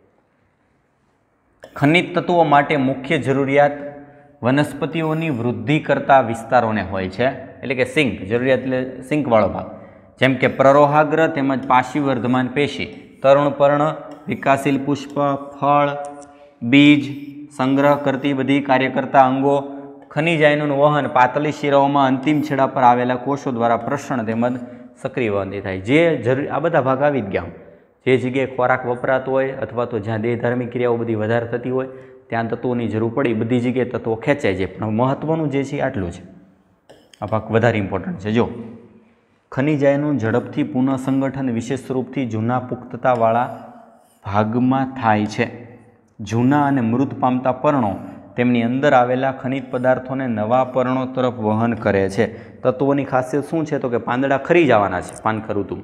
ખનિજ તત્વો માટે મુખ્ય જરૂરિયાત વનસ્પતિઓની વૃદ્ધિ કરતા વિસ્તારોને હોય છે, એટલે કે સિંક જરૂરિયાત, એટલે સિંકવાળો ભાગ, જેમ કે પ્રરોહાગ્ર તેમજ પાશી વર્ધમાન પેશી, તરુણપર્ણ, વિકાસશીલ પુષ્પ, ફળ, બીજ, સંગ્રહ કરતી બધી કાર્યકર્તા અંગો. ખનિજ આયનોનું વહન પાતળી શિરાઓમાં અંતિમ છેડા પર આવેલા કોષો દ્વારા પ્રસરણ તેમજ સક્રિય વહનથી થાય. જે જરૂર આ બધા ભાગ આવી જ ગયા. જે જગ્યાએ ખોરાક વપરાતો હોય અથવા તો જ્યાં દેહધાર્મિક ક્રિયાઓ બધી વધારે થતી હોય ત્યાં તત્વોની જરૂર પડી, બધી જગ્યાએ તત્વો ખેંચાય છે. પણ મહત્ત્વનું જે છે આટલું છે, આ ભાગ વધારે ઇમ્પોર્ટન્ટ છે. જો ખનિજ આયનનું ઝડપથી પુનઃસંગઠન વિશેષ રૂપથી જૂના પુખ્તતાવાળા ભાગમાં થાય છે. જૂના અને મૃત પામતા પર્ણો તેમની અંદર આવેલા ખનિજ પદાર્થોને નવા પર્ણો તરફ વહન કરે છે. તત્વોની ખાસિયત શું છે? તો કે પાંદડા ખરી જવાના છે પાનખર ઋતુમાં.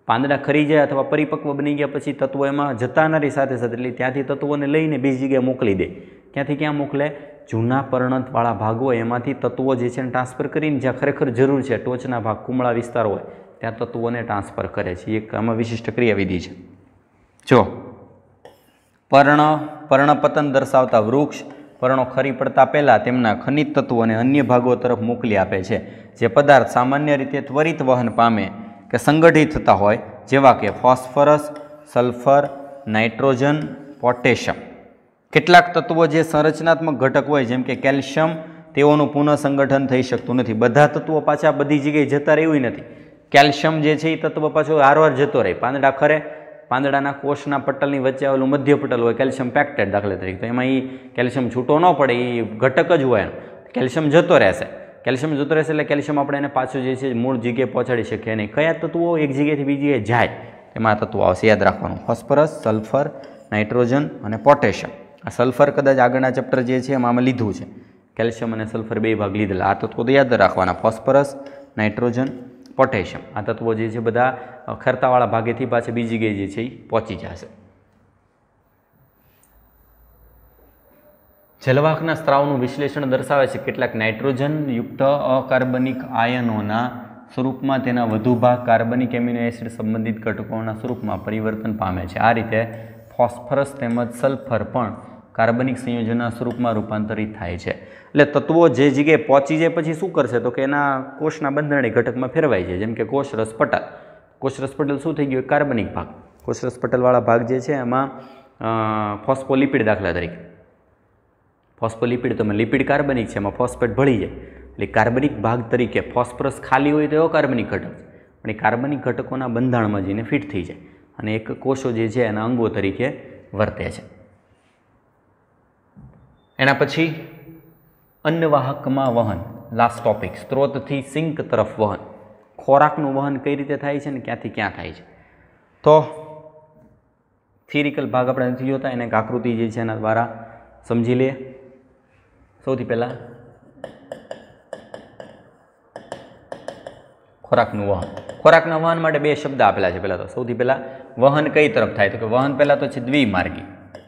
પાંદડા ખરી જાય અથવા પરિપક્વ બની ગયા પછી તત્વો એમાં જતા નથી સાથે સાથે, એટલે ત્યાંથી તત્વોને લઈને બીજી જગ્યાએ મોકલી દે. ક્યાંથી ક્યાં મોકલે? જૂના પર્ણતવાળા ભાગ હોય એમાંથી તત્વો જે છે ટ્રાન્સફર કરીને જ્યાં ખરેખર જરૂર છે, ટોચના ભાગ કુમળા વિસ્તાર હોય ત્યાં તત્વોને ટ્રાન્સફર કરે છે. એક આમાં વિશિષ્ટ ક્રિયાવિધિ છે. જો પર્ણ પર્ણપતન દર્શાવતા વૃક્ષ પર્ણો ખરી પડતા પહેલાં તેમના ખનિજ તત્વોને અન્ય ભાગો તરફ મોકલી આપે છે, જે પદાર્થ સામાન્ય રીતે ત્વરિત વહન પામે કે સંગઠિત થતા હોય, જેવા કે ફોસ્ફરસ, સલ્ફર, નાઇટ્રોજન, પોટેશિયમ. કેટલાક તત્વો જે સંરચનાત્મક ઘટક હોય જેમ કે કેલ્શિયમ, તેઓનું પુનઃસંગઠન થઈ શકતું નથી. બધા તત્વો પાછા બધી જગ્યાએ જતા રહેવું નથી. કેલ્શિયમ જે છે એ તત્વ પાછો હારવાર જતો રહે. પાંદડા ખરે, પાંદડાના કોષના પટલની વચ્ચે આવેલું મધ્ય પટલ હોય કેલ્શિયમ પેક્ટેટ દાખલા તરીકે, તો એમાં એ કેલ્શિયમ છૂટો ન પડે, એ ઘટક જ હોય, કેલ્શિયમ જતો રહેશે. કેલ્શિયમ જતો રહેશે એટલે કેલ્શિયમ આપણે એને પાછું જે છે મૂળ જગ્યાએ પહોંચાડી શકીએ નહીં. કયા તત્વો એક જગ્યાએથી બીજી જગ્યાએ જાય એમાં આ તત્વો આવશે, યાદ રાખવાનું. ફોસ્ફરસ, સલ્ફર, નાઇટ્રોજન અને પોટેશિયમ. આ સલ્ફર કદાચ આગળના ચેપ્ટર જે છે એમાં આમાં લીધું છે, કેલ્શિયમ અને સલ્ફર બે ભાગ લીધેલા. આ તત્વો તો યાદ રાખવાના, ફોસ્ફરસ, નાઇટ્રોજન, પોટેશિયમ. આ તત્વો જે છે બધા ખરતાવાળા ભાગેથી પાછળ બીજી જગ્યાએ જે છે એ પહોંચી જશે. જલવાહકના સ્ત્રાવનું વિશ્લેષણ દર્શાવે છે કેટલાક નાઇટ્રોજન યુક્ત અકાર્બનિક આયનોના સ્વરૂપમાં તેના વધુ ભાગ કાર્બનિક એમિનો એસિડ સંબંધિત ઘટકોના સ્વરૂપમાં પરિવર્તન પામે છે. આ રીતે ફોસ્ફરસ તેમજ સલ્ફર પણ કાર્બનિક સંયોજનના સ્વરૂપમાં રૂપાંતરિત થાય છે. એટલે તત્વો જે જગ્યાએ પહોંચી જાય પછી શું કરશે તો કે એના કોષના બંધારણીય ઘટકમાં ફેરવાય છે. જેમ કે કોષરસ પટલ. કોષરસ પટલ શું થઈ ગયું? કાર્બનિક ભાગ. કોષરસ પટલવાળા ભાગ જે છે એમાં ફોસ્ફોલિપિડ દાખલા તરીકે, ફોસ્ફોલિપિડ તો લિપિડ કાર્બનિક છે, એમાં ફોસ્ફેટ ભળી જાય એટલે કાર્બનિક ભાગ તરીકે. ફોસ્ફરસ ખાલી હોય તો એવો કાર્બનિક ઘટક, પણ એ કાર્બનિક ઘટકોના બંધારણમાં જઈને ફિટ થઈ જાય અને એક કોષો જે છે એના અંગો તરીકે વર્તે છે. એના પછી અન્નવાહકમાં વહન, લાસ્ટ ટોપિક. સ્ત્રોતથી સિંક તરફ વહન. ખોરાકનું વહન કઈ રીતે થાય છે ને ક્યાંથી ક્યાં થાય છે? તો થિયરિકલ ભાગ આપણે નથી જોતા, એને એક આકૃતિ જે છે એના દ્વારા સમજી લઈએ. સૌથી પહેલાં ખોરાકનું વહન. ખોરાકના વહન માટે બે શબ્દ આપેલા છે. પહેલાં તો સૌથી પહેલાં વહન કઈ તરફ થાય તો કે વહન પહેલાં તો છે દ્વિમાર્ગી.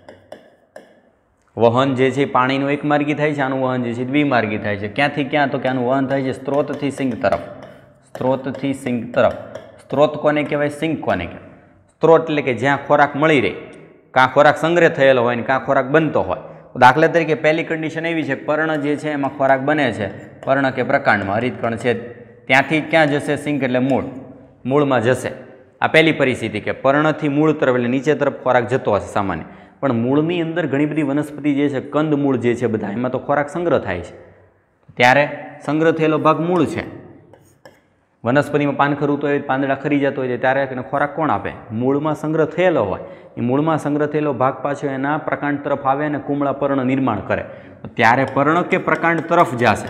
વહન જે છે પાણીનું એક માર્ગી થાય છે, આનું વહન જે છે દ્વિમાર્ગી થાય છે. ક્યાંથી ક્યાં તો કે આનું વહન થાય છે સ્ત્રોતથી સિંક તરફ. સ્ત્રોતથી સિંક તરફ. સ્ત્રોત કોને કહેવાય? સિંક કોને કહેવાય? સ્ત્રોત એટલે કે જ્યાં ખોરાક મળી રહે, કાં ખોરાક સંગ્રહ થયેલો હોય ને કાં ખોરાક બનતો હોય. દાખલા તરીકે પહેલી કન્ડિશન એવી છે, પર્ણ જે છે એમાં ખોરાક બને છે, પર્ણ કે પ્રકાંડમાં હરિતકણ છે, ત્યાંથી ક્યાં જશે? સિંક એટલે મૂળ, મૂળમાં જશે. આ પહેલી પરિસ્થિતિ કે પર્ણથી મૂળ તરફ એટલે નીચે તરફ ખોરાક જતો હશે સામાન્ય. પણ મૂળની અંદર ઘણી બધી વનસ્પતિ જે છે, કંદ મૂળ જે છે બધા, એમાં તો ખોરાક સંગ્રહ થાય છે. ત્યારે સંગ્રહ થયેલો ભાગ મૂળ છે. વનસ્પતિમાં પાનખરું તો હોય, પાંદડા ખરી જતો હોય ત્યારે એને ખોરાક કોણ આપે? મૂળમાં સંગ્રહ થયેલો હોય. એ મૂળમાં સંગ્રહ થયેલો ભાગ પાછો એના પ્રકાંડ તરફ આવે અને કુમળા પર્ણ નિર્માણ કરે. ત્યારે પર્ણ કે પ્રકાંડ તરફ જશે.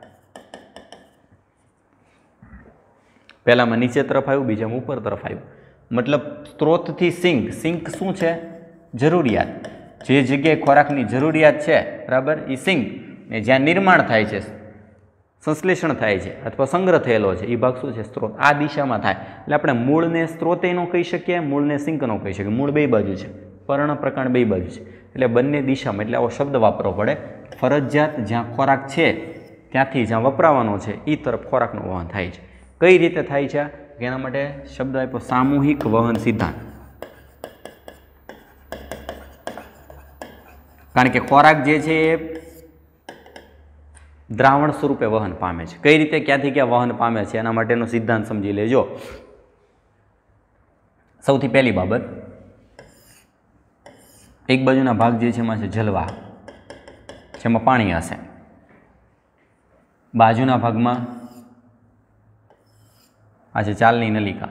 પહેલામાં નીચે તરફ આવ્યું, બીજામાં ઉપર તરફ આવ્યું. મતલબ સ્ત્રોતથી સિંક. સિંક શું છે? જરૂરિયાત. જે જગ્યાએ ખોરાકની જરૂરિયાત છે, બરાબર, એ સિંક. ને જ્યાં નિર્માણ થાય છે, સંશ્લેષણ થાય છે અથવા સંગ્રહ થયેલો છે, એ ભાગ શું છે? સ્ત્રોત. આ દિશામાં થાય એટલે આપણે મૂળને સ્ત્રોતે ન કહી શકીએ, મૂળને સિંક ન કહી શકીએ. મૂળ બે બાજુ છે, પર્ણ પ્રકાંડ બે બાજુ છે, એટલે બંને દિશામાં. એટલે આવો શબ્દ વાપરવો પડે. ફરજિયાત જ્યાં ખોરાક છે ત્યાંથી જ્યાં વપરાવાનો છે એ તરફ ખોરાકનું વહન થાય છે. કઈ રીતે થાય છે? એના માટે શબ્દ આપ્યો સામૂહિક વહન સિદ્ધાંત. કારણ કે ખોરાક જે છે એ દ્રાવણ સ્વરૂપે વહન પામે છે. કઈ રીતે, ક્યાંથી ક્યાં વહન પામે છે એના માટેનો સિદ્ધાંત સમજી લેજો. સૌથી પહેલી બાબત, એક બાજુના ભાગ જે છે એમાં છે જલવાહક, જેમાં પાણી હશે. બાજુના ભાગમાં આ છે ચાલની નલિકા.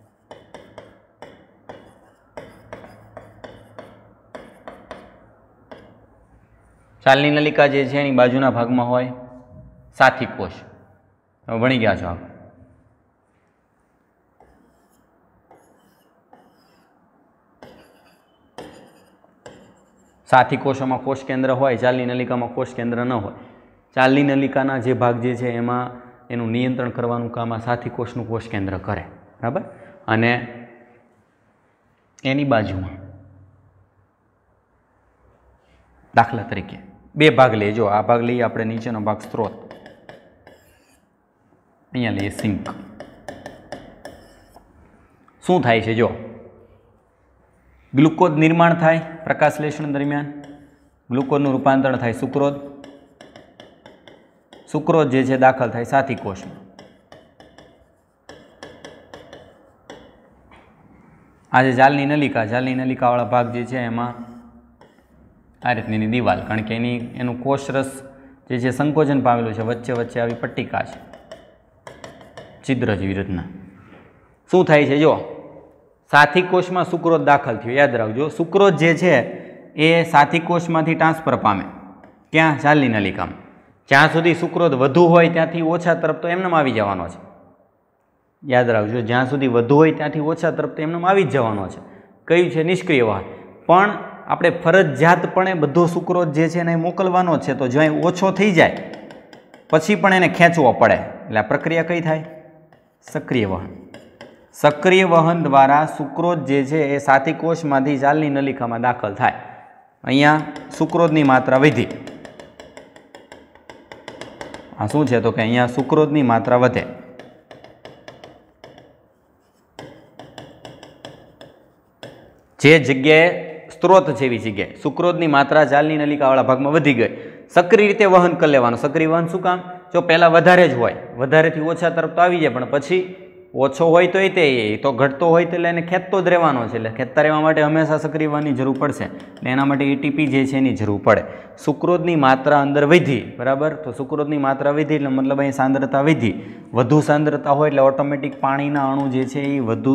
ચાલની નલિકા જે છે એની બાજુના ભાગમાં હોય સાથી કોષ. તમે ભણી ગયા છો આપ. સાથી કોષોમાં કોષ કેન્દ્ર હોય, ચાલની નલિકામાં કોષ કેન્દ્ર ન હોય. ચાલની નલિકાના જે ભાગ જે છે એમાં એનું નિયંત્રણ કરવાનું કામ આ સાથી કોષનું કોષ કેન્દ્ર કરે, બરાબર. અને એની બાજુમાં દાખલા તરીકે બે ભાગ લઈએ. જો આ ભાગ લઈએ આપણે, નીચેનો ભાગ સ્ત્રોત, અહીંયા લઈએ સિંક. શું થાય છે? જો ગ્લુકોઝ નિર્માણ થાય પ્રકાશલેષણ દરમિયાન, ગ્લુકોઝનું રૂપાંતરણ થાય સુક્રોઝ. સુક્રોઝ જે છે દાખલ થાય સાથી કોષમાં. આ જે જાલની નલિકા, જાલની નલિકાવાળા ભાગ જે છે એમાં આ રીતની દિવાલ, કારણ કે એની એનું કોષરસ જે છે સંકોચન પામેલું છે, વચ્ચે વચ્ચે આવી પટ્ટિકા છે, છિદ્ર જેવી રીતના. શું થાય છે? જો સાથી કોષમાં સુક્રોઝ દાખલ થયો, યાદ રાખજો. સુક્રોઝ જે છે એ સાથી કોષમાંથી ટ્રાન્સફર પામે ક્યાં? જાલની નલિકામાં. જ્યાં સુધી સુક્રોઝ વધુ હોય ત્યાંથી ઓછા તરફ તો એમનેમ આવી જવાનો છે. યાદ રાખજો, જ્યાં સુધી વધુ હોય ત્યાંથી ઓછા તરફ તો એમનેમ આવી જ જવાનો છે. કયું છે? નિષ્ક્રિય વાહક. પણ આપણે ફરજિયાતપણે બધો સુક્રોઝ જે છે એને મોકલવાનો છે, તો જ્યાં ઓછો થઈ જાય પછી પણ એને ખેંચવો પડે. એટલે આ પ્રક્રિયા કઈ થાય? સક્રિય વહન. સક્રિય વહન દ્વારા સુક્રોઝ જે છે એ સાથી કોષમાંથી જાલની નલિકામાં દાખલ થાય. અહીંયા સુક્રોઝની માત્રા વધી. આ શું છે? તો કે અહીંયા સુક્રોઝની માત્રા વધે. જે જગ્યાએ સ્ત્રોત છે એવી જગ્યાએ સુક્રોઝની માત્રા જાલની નલિકાવાળા ભાગમાં વધી ગઈ. સક્રિય રીતે વહન કરી લેવાનું. સક્રિય વહન શું કામ? જો પહેલાં વધારે જ હોય, વધારેથી ઓછા તરફ તો આવી જાય, પણ પછી ઓછો હોય તો એ તે તો ઘટતો હોય તો એટલે એને ખેંચતો જ રહેવાનો છે. એટલે ખેંચતા રહેવા માટે હંમેશા સક્રિય વહનની જરૂર પડશે. એટલે એના માટે એટીપી જે છે એની જરૂર પડે. સુક્રોઝની માત્રા અંદર વધી, બરાબર? તો સુક્રોઝની માત્રા વધી એટલે મતલબ અહીં સાંદ્રતા વધી. વધુ સાંદ્રતા હોય એટલે ઓટોમેટિક પાણીના અણુ જે છે એ વધુ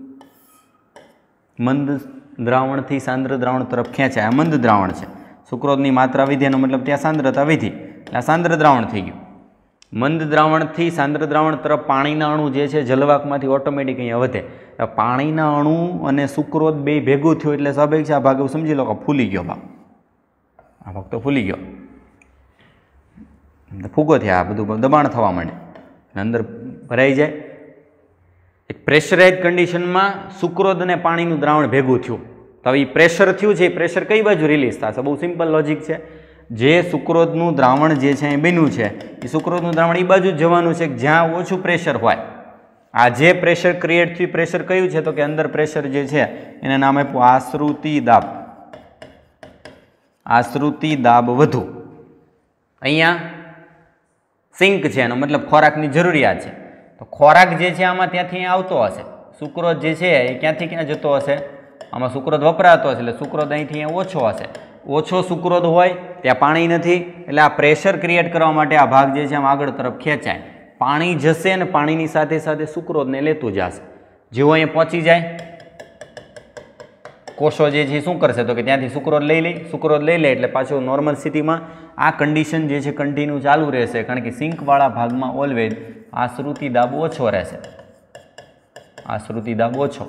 મંદ દ્રાવણથી સાંદ્ર દ્રાવણ તરફ ખેંચાય. આ મંદ દ્રાવણ છે. સુક્રોઝની માત્રા વધી એનો મતલબ ત્યાં સાંદ્રતા વધી, એટલે આ સાંદ્ર દ્રાવણ થઈ ગયું. મંદ દ્રાવણથી સાંદ્ર દ્રાવણ તરફ પાણીના અણુ જે છે જલવાકમાંથી ઓટોમેટિક અહીંયા વધે. પાણીના અણુ અને સુક્રોઝ બે ભેગું થયું એટલે સ્વાભાવિક છે આ ભાગ સમજી લો કે ફૂલી ગયો. ભાગ આ ભાગ તો ફૂલી ગયો, ફૂગો થયા, આ બધું દબાણ થવા માંડે, અંદર ભરાઈ જાય. એક પ્રેશરાઇઝ કન્ડિશનમાં સુક્રોઝ અને પાણીનું દ્રાવણ ભેગું થયું, તો હવે એ પ્રેશર થયું છે, એ પ્રેશર કઈ બાજુ રિલીઝ થશે? બહુ સિમ્પલ લોજિક છે. જે સુક્રોઝનું દ્રાવણ જે છે એ બન્યું છે એ સુક્રોઝનું દ્રાવણ એ બાજુ જ જવાનું છે જ્યાં ઓછું પ્રેશર હોય. આ જે પ્રેશર ક્રિએટ થયું પ્રેશર કયું છે? તો કે અંદર પ્રેશર જે છે એને નામ આપ્યું આશ્રુતિ દાબ. આશ્રુતિ દાબ વધુ. અહીંયા સિંક છે, એનો મતલબ ખોરાકની જરૂરિયાત છે. તો ખોરાક જે છે આમાં ત્યાંથી અહીંયા આવતો હશે. સુક્રોઝ જે છે એ ક્યાંથી ક્યાં જતો હશે? આમાં સુક્રોઝ વપરાતો હશે, એટલે સુક્રોઝ અહીંથી અહીંયા ઓછો હશે. ઓછો સુક્રોઝ હોય ત્યાં પાણી નથી, એટલે આ પ્રેશર ક્રિએટ કરવા માટે આ ભાગ જે છે આમ આગળ તરફ ખેંચાય. પાણી જશે અને પાણીની સાથે સાથે સુક્રોઝને લેતું જશે. જેવો અહીંયા પહોંચી જાય, કોષો જે છે શું કરશે? તો કે ત્યાંથી સુક્રોઝ લઈ લે. સુક્રોઝ લઈ લે એટલે પાછું નોર્મલ સ્થિતિમાં આ કન્ડિશન જે છે કન્ટિન્યુ ચાલુ રહેશે, કારણ કે સિંકવાળા ભાગમાં ઓલવેઝ આશ્રુતિ દાબ ઓછો રહેશે. આશ્રુતિ દાબ ઓછો,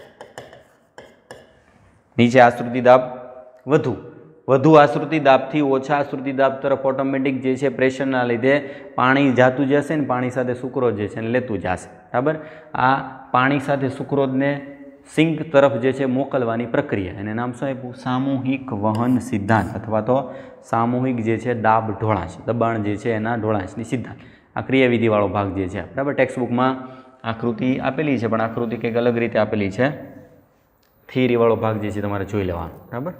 નીચે આશ્રુતિ દાબ વધુ. વધુ આશ્રુતિ દાબથી ઓછા આશ્રુતિ દાબ તરફ ઓટોમેટિક જે છે પ્રેશરના લીધે પાણી જાતું જશે ને પાણી સાથે સુક્રોઝ જે છે લેતું જશે. બરાબર? આ પાણી સાથે સુક્રોઝને સિંક તરફ જે છે મોકલવાની પ્રક્રિયા, એને નામ શું આપ્યું? સામૂહિક વહન સિદ્ધાંત, અથવા તો સામૂહિક જે છે દાબ ઢોળાંશ, દબાણ જે છે એના ઢોળાંશની સિદ્ધાંત. આ ક્રિયાવિધિવાળો ભાગ જે છે, બરાબર? ટેક્સ્ટબુકમાં આકૃતિ આપેલી છે, પણ આકૃતિ કંઈક અલગ રીતે આપેલી છે. થિયરીવાળો ભાગ જે છે તમારે જોઈ લેવાનો, બરાબર?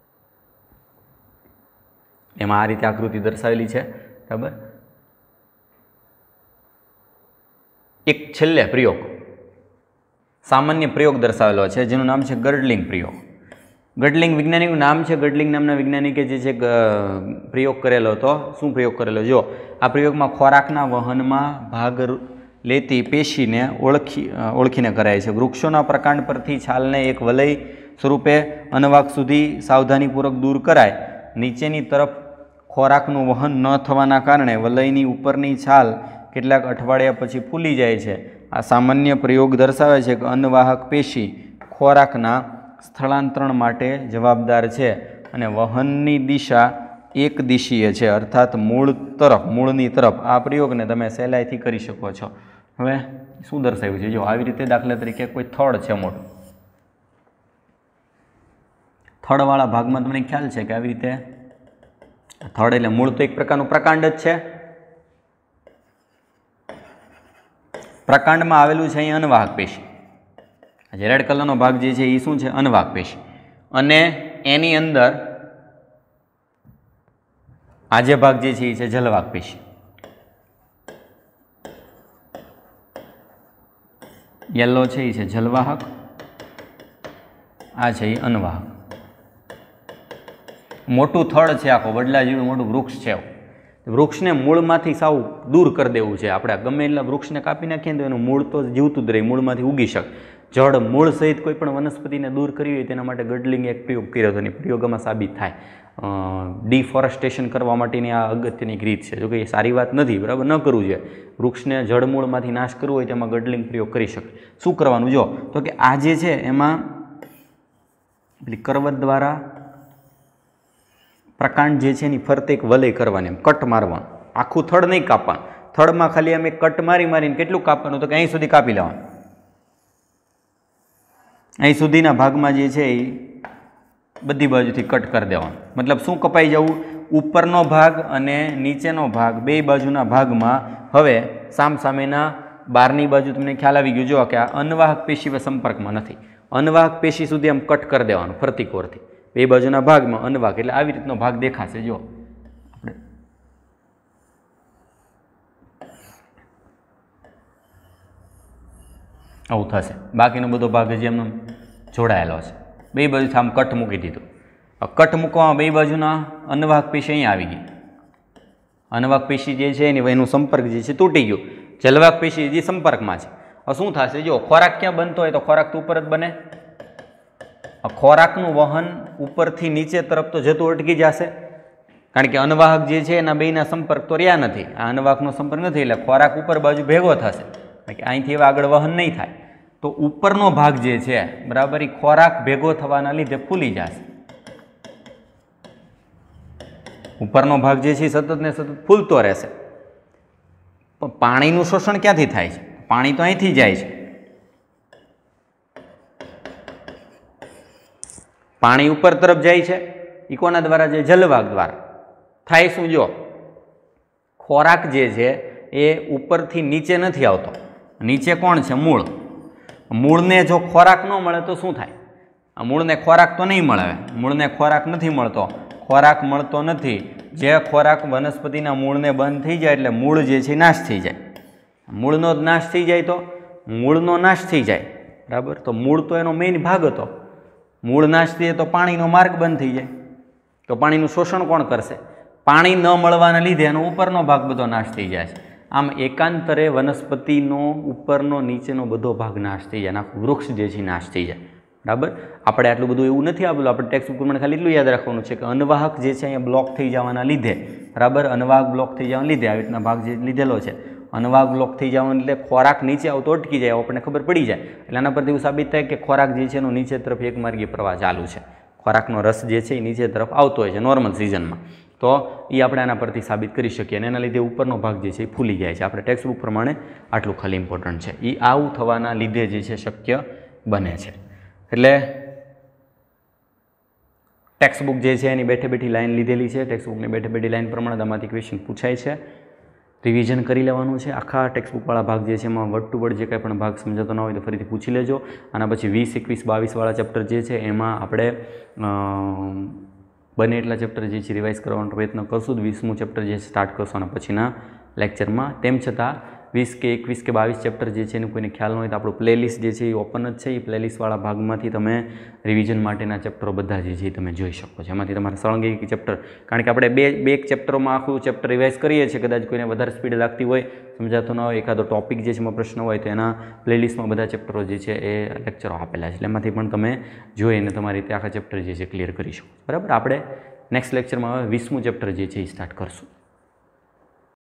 એમાં આ રીતે આકૃતિ દર્શાવેલી છે, બરાબર? એક છેલ્લે પ્રયોગ, સામાન્ય પ્રયોગ દર્શાવેલો છે જેનું નામ છે ગર્ડલિંગ પ્રયોગ. ગર્ડલિંગ વૈજ્ઞાનિકનું નામ છે, ગર્ડલિંગ નામના વૈજ્ઞાનિકે જે છે પ્રયોગ કરેલો હતો. શું પ્રયોગ કરેલો? જો આ પ્રયોગમાં ખોરાકના વહનમાં ભાગ લેતી પેશીને ઓળખી ઓળખીને કરાય છે. વૃક્ષોના પ્રકાંડ પરથી છાલને એક વલય સ્વરૂપે અનવાક સુધી સાવધાનીપૂર્વક દૂર કરાય. નીચેની તરફ ખોરાકનું વહન ન થવાના કારણે વલયની ઉપરની છાલ કેટલાક અઠવાડિયા પછી ફૂલી જાય છે. આ સામાન્ય પ્રયોગ દર્શાવે છે કે અન્નવાહક પેશી ખોરાકના સ્થળાંતરણ માટે જવાબદાર છે અને વહનની દિશા એક દિશીય છે, અર્થાત મૂળ તરફ, મૂળની તરફ. આ પ્રયોગને તમે સહેલાઈથી કરી શકો છો. હવે શું દર્શાવ્યું છે? જો આવી રીતે દાખલા તરીકે કોઈ થડ છે મોટું, થડવાળા ભાગમાં તમને ખ્યાલ છે કે આવી રીતે થડ એટલે મૂળ તો એક પ્રકારનું પ્રકાંડ જ છે. પ્રકાંડમાં આવેલું છે અહીં અનવાહક પેશી. જે રેડ કલરનો ભાગ જે છે એ શું છે? અનવાહક પેશી. અને એની અંદર આ જે ભાગ જે છે એ છે જલવાહક પેશી. યલો છે એ છે જલવાહક, આ છે એ અનવાહક. મોટું થડ છે, આખો વડલા જેવું મોટું વૃક્ષ છે. વૃક્ષને મૂળમાંથી સાવ દૂર કરી દેવું છે. આપણે ગમે એટલા વૃક્ષને કાપી નાખીએ તો એનું મૂળ તો જીવતું જ રહે, મૂળમાંથી ઉગી શકે. જળ મૂળ સહિત કોઈ પણ વનસ્પતિને દૂર કરવી હોય તેના માટે ગડલિંગ એક પ્રયોગ કર્યો હતો અને પ્રયોગમાં સાબિત થાય. ડિફોરેસ્ટેશન કરવા માટેની આ અગત્યની એક રીત છે. જો કે એ સારી વાત નથી, બરાબર, ન કરવું જોઈએ. વૃક્ષને જળમૂળમાંથી નાશ કરવો હોય તેમાં ગડલિંગ પ્રયોગ કરી શકે. શું કરવાનું? જો તો કે આ જે છે એમાં પેલી કરવત દ્વારા પ્રકાંડ જે છે એની ફરતે એક વલય કરવાની, એમ કટ મારવાનું. આખું થડ નહીં કાપવાનું. થડમાં ખાલી અમે કટ મારી મારીને કેટલું કાપવાનું? તો કે અહીં સુધી કાપી લેવાનું. અહીં સુધીના ભાગમાં જે છે એ બધી બાજુથી કટ કરી દેવાનું. મતલબ શું કપાઈ જવું? ઉપરનો ભાગ અને નીચેનો ભાગ બે બાજુના ભાગમાં હવે સામસામેના બહારની બાજુ તમને ખ્યાલ આવી ગયો. જો કે આ અનવાહક પેશી સંપર્કમાં નથી. અનવાહક પેશી સુધી આમ કટ કરી દેવાનું ફરતી કોરથી. બે બાજુના ભાગમાં અનવાહક એટલે આવી રીતનો ભાગ દેખાશે. જો આપણે આવું થશે. બાકીનો બધો ભાગ હજી એમનો જોડાયેલો છે. બે બાજુથી આમ કટ મૂકી દીધું. કટ મૂકવામાં બે બાજુના અનવાહક પેશી અહીંયા આવી ગઈ. અનવાહક પેશી જે છે એની એનું સંપર્ક જે છે તૂટી ગયું. જલવાહક પેશી જે સંપર્કમાં છે. હવે શું થશે? જો ખોરાક ક્યાં બનતો હોય તો ખોરાક તો ઉપર જ બને. ખોરાકનું વહન ઉપરથી નીચે તરફ તો જતું અટકી જશે, કારણ કે અનવાહક જે છે એના બેના સંપર્ક તો રહ્યા નથી. આ અનવાહકનો સંપર્ક નથી એટલે ખોરાક ઉપર બાજુ ભેગો થશે, કે અહીંથી હવે આગળ વહન નહીં થાય. તો ઉપરનો ભાગ જે છે, બરાબર, એ ખોરાક ભેગો થવાના લીધે ફૂલી જશે. ઉપરનો ભાગ જે છે સતત ને સતત ફૂલતો રહેશે. પણ પાણીનું શોષણ ક્યાંથી થાય છે? પાણી તો અહીંથી જાય છે. પાણી ઉપર તરફ જાય છે. એ કોના દ્વારા જાય? જલવાહક દ્વારા. થાય શું? જો ખોરાક જે છે એ ઉપરથી નીચે નથી આવતો. નીચે કોણ છે? મૂળ. મૂળને જો ખોરાક ન મળે તો શું થાય? આ મૂળને ખોરાક તો નહીં મળે. મૂળને ખોરાક નથી મળતો. ખોરાક મળતો નથી. જે ખોરાક વનસ્પતિના મૂળને બંધ થઈ જાય એટલે મૂળ જે છે નાશ થઈ જાય. મૂળનો જ નાશ થઈ જાય તો મૂળનો નાશ થઈ જાય, બરાબર. તો મૂળ તો એનો મેઇન ભાગ હતો. મૂળ નાશ થઈએ તો પાણીનો માર્ગ બંધ થઈ જાય. તો પાણીનું શોષણ કોણ કરશે? પાણી ન મળવાના લીધે એનો ઉપરનો ભાગ બધો નાશ થઈ જાય છે. આમ એકાંતરે વનસ્પતિનો ઉપરનો નીચેનો બધો ભાગ નાશ થઈ જાય. આખું વૃક્ષ જે છે નાશ થઈ જાય, બરાબર. આપણે આટલું બધું એવું નથી આપેલું. આપણે ટેક્સ્ટ બુકમાં ખાલી એટલું યાદ રાખવાનું છે કે અનવાહક જે છે અહીંયા બ્લોક થઈ જવાના લીધે, બરાબર, અનવાહક બ્લોક થઈ જવાના લીધે આવી રીતના ભાગ જે લીધેલો છે, અનવાહક બ્લોક થઈ જવાના એટલે ખોરાક નીચે આવતો અટકી જાય, આપણને ખબર પડી જાય. એટલે આના પરથી એવું સાબિત થાય કે ખોરાક જે છે એનો નીચે તરફ એક માર્ગીય પ્રવાહ ચાલુ છે. ખોરાકનો રસ જે છે એ નીચે તરફ આવતો હોય છે નોર્મલ સિઝનમાં. તો એ આપણે આના પરથી સાબિત કરી શકીએ અને એના લીધે ઉપરનો ભાગ જે છે એ ફૂલી જાય છે. આપણે ટેક્સ્ટ બુક પ્રમાણે આટલું ખાલી ઇમ્પોર્ટન્ટ છે. એ આવું થવાના લીધે જે છે શક્ય બને છે. એટલે ટેક્સ્ટ બુક જે છે એની બેઠે બેઠી લાઈન લીધેલી છે. ટેક્સ્ટ બુકની બેઠે બેઠી લાઈન પ્રમાણે તમારાથી ક્વેશ્ચન પૂછાય છે. રિવિઝન કરી લેવાનું છે. આખા ટેક્સ્ટ બુકવાળા ભાગ જે છે એમાં વર્ડ ટુ વર્ડ જે કાંઈ પણ ભાગ સમજાતો ના હોય તો ફરીથી પૂછી લેજો. આના પછી વીસ એકવીસ બાવીસવાળા ચેપ્ટર જે છે એમાં આપણે બને એટલા ચેપ્ટર જે છે રિવાઇઝ કરવાનો પ્રયત્ન કરશું. વીસમું ચેપ્ટર જે સ્ટાર્ટ કરશું અને પછીના લેક્ચરમાં. તેમ છતાં વીસ કે એકવીસ કે બાવીસ ચેપ્ટર જે છે એનું કોઈને ખ્યાલ ન હોય તો આપણું પ્લેલિસ્ટ જે છે એ ઓપન જ છે. એ પ્લેલિસ્ટવાળા ભાગમાંથી તમે રિવિઝન માટેના ચેપ્ટરો બધા જે છે એ તમે જોઈ શકો છો. એમાંથી તમારે સળંગી એક ચેપ્ટર, કારણ કે આપણે બે બે એક ચેપ્ટરોમાં આખું ચેપ્ટર રિવાઇઝ કરીએ છીએ. કદાચ કોઈને વધારે સ્પીડ લાગતી હોય, સમજાતો ન હોય, એકાદો ટોપિક જે છે એમાં પ્રશ્ન હોય તો એના પ્લેલિસ્ટમાં બધા ચેપ્ટરો જે છે એ લેક્ચરો આપેલા છે. એટલે એમાંથી પણ તમે જોઈને તમારી રીતે આખા ચેપ્ટર જે છે ક્લિયર કરી શકો. બરાબર. આપણે નેક્સ્ટ લેક્ચરમાં હવે વીસમું ચેપ્ટર જે છે એ સ્ટાર્ટ કરશું.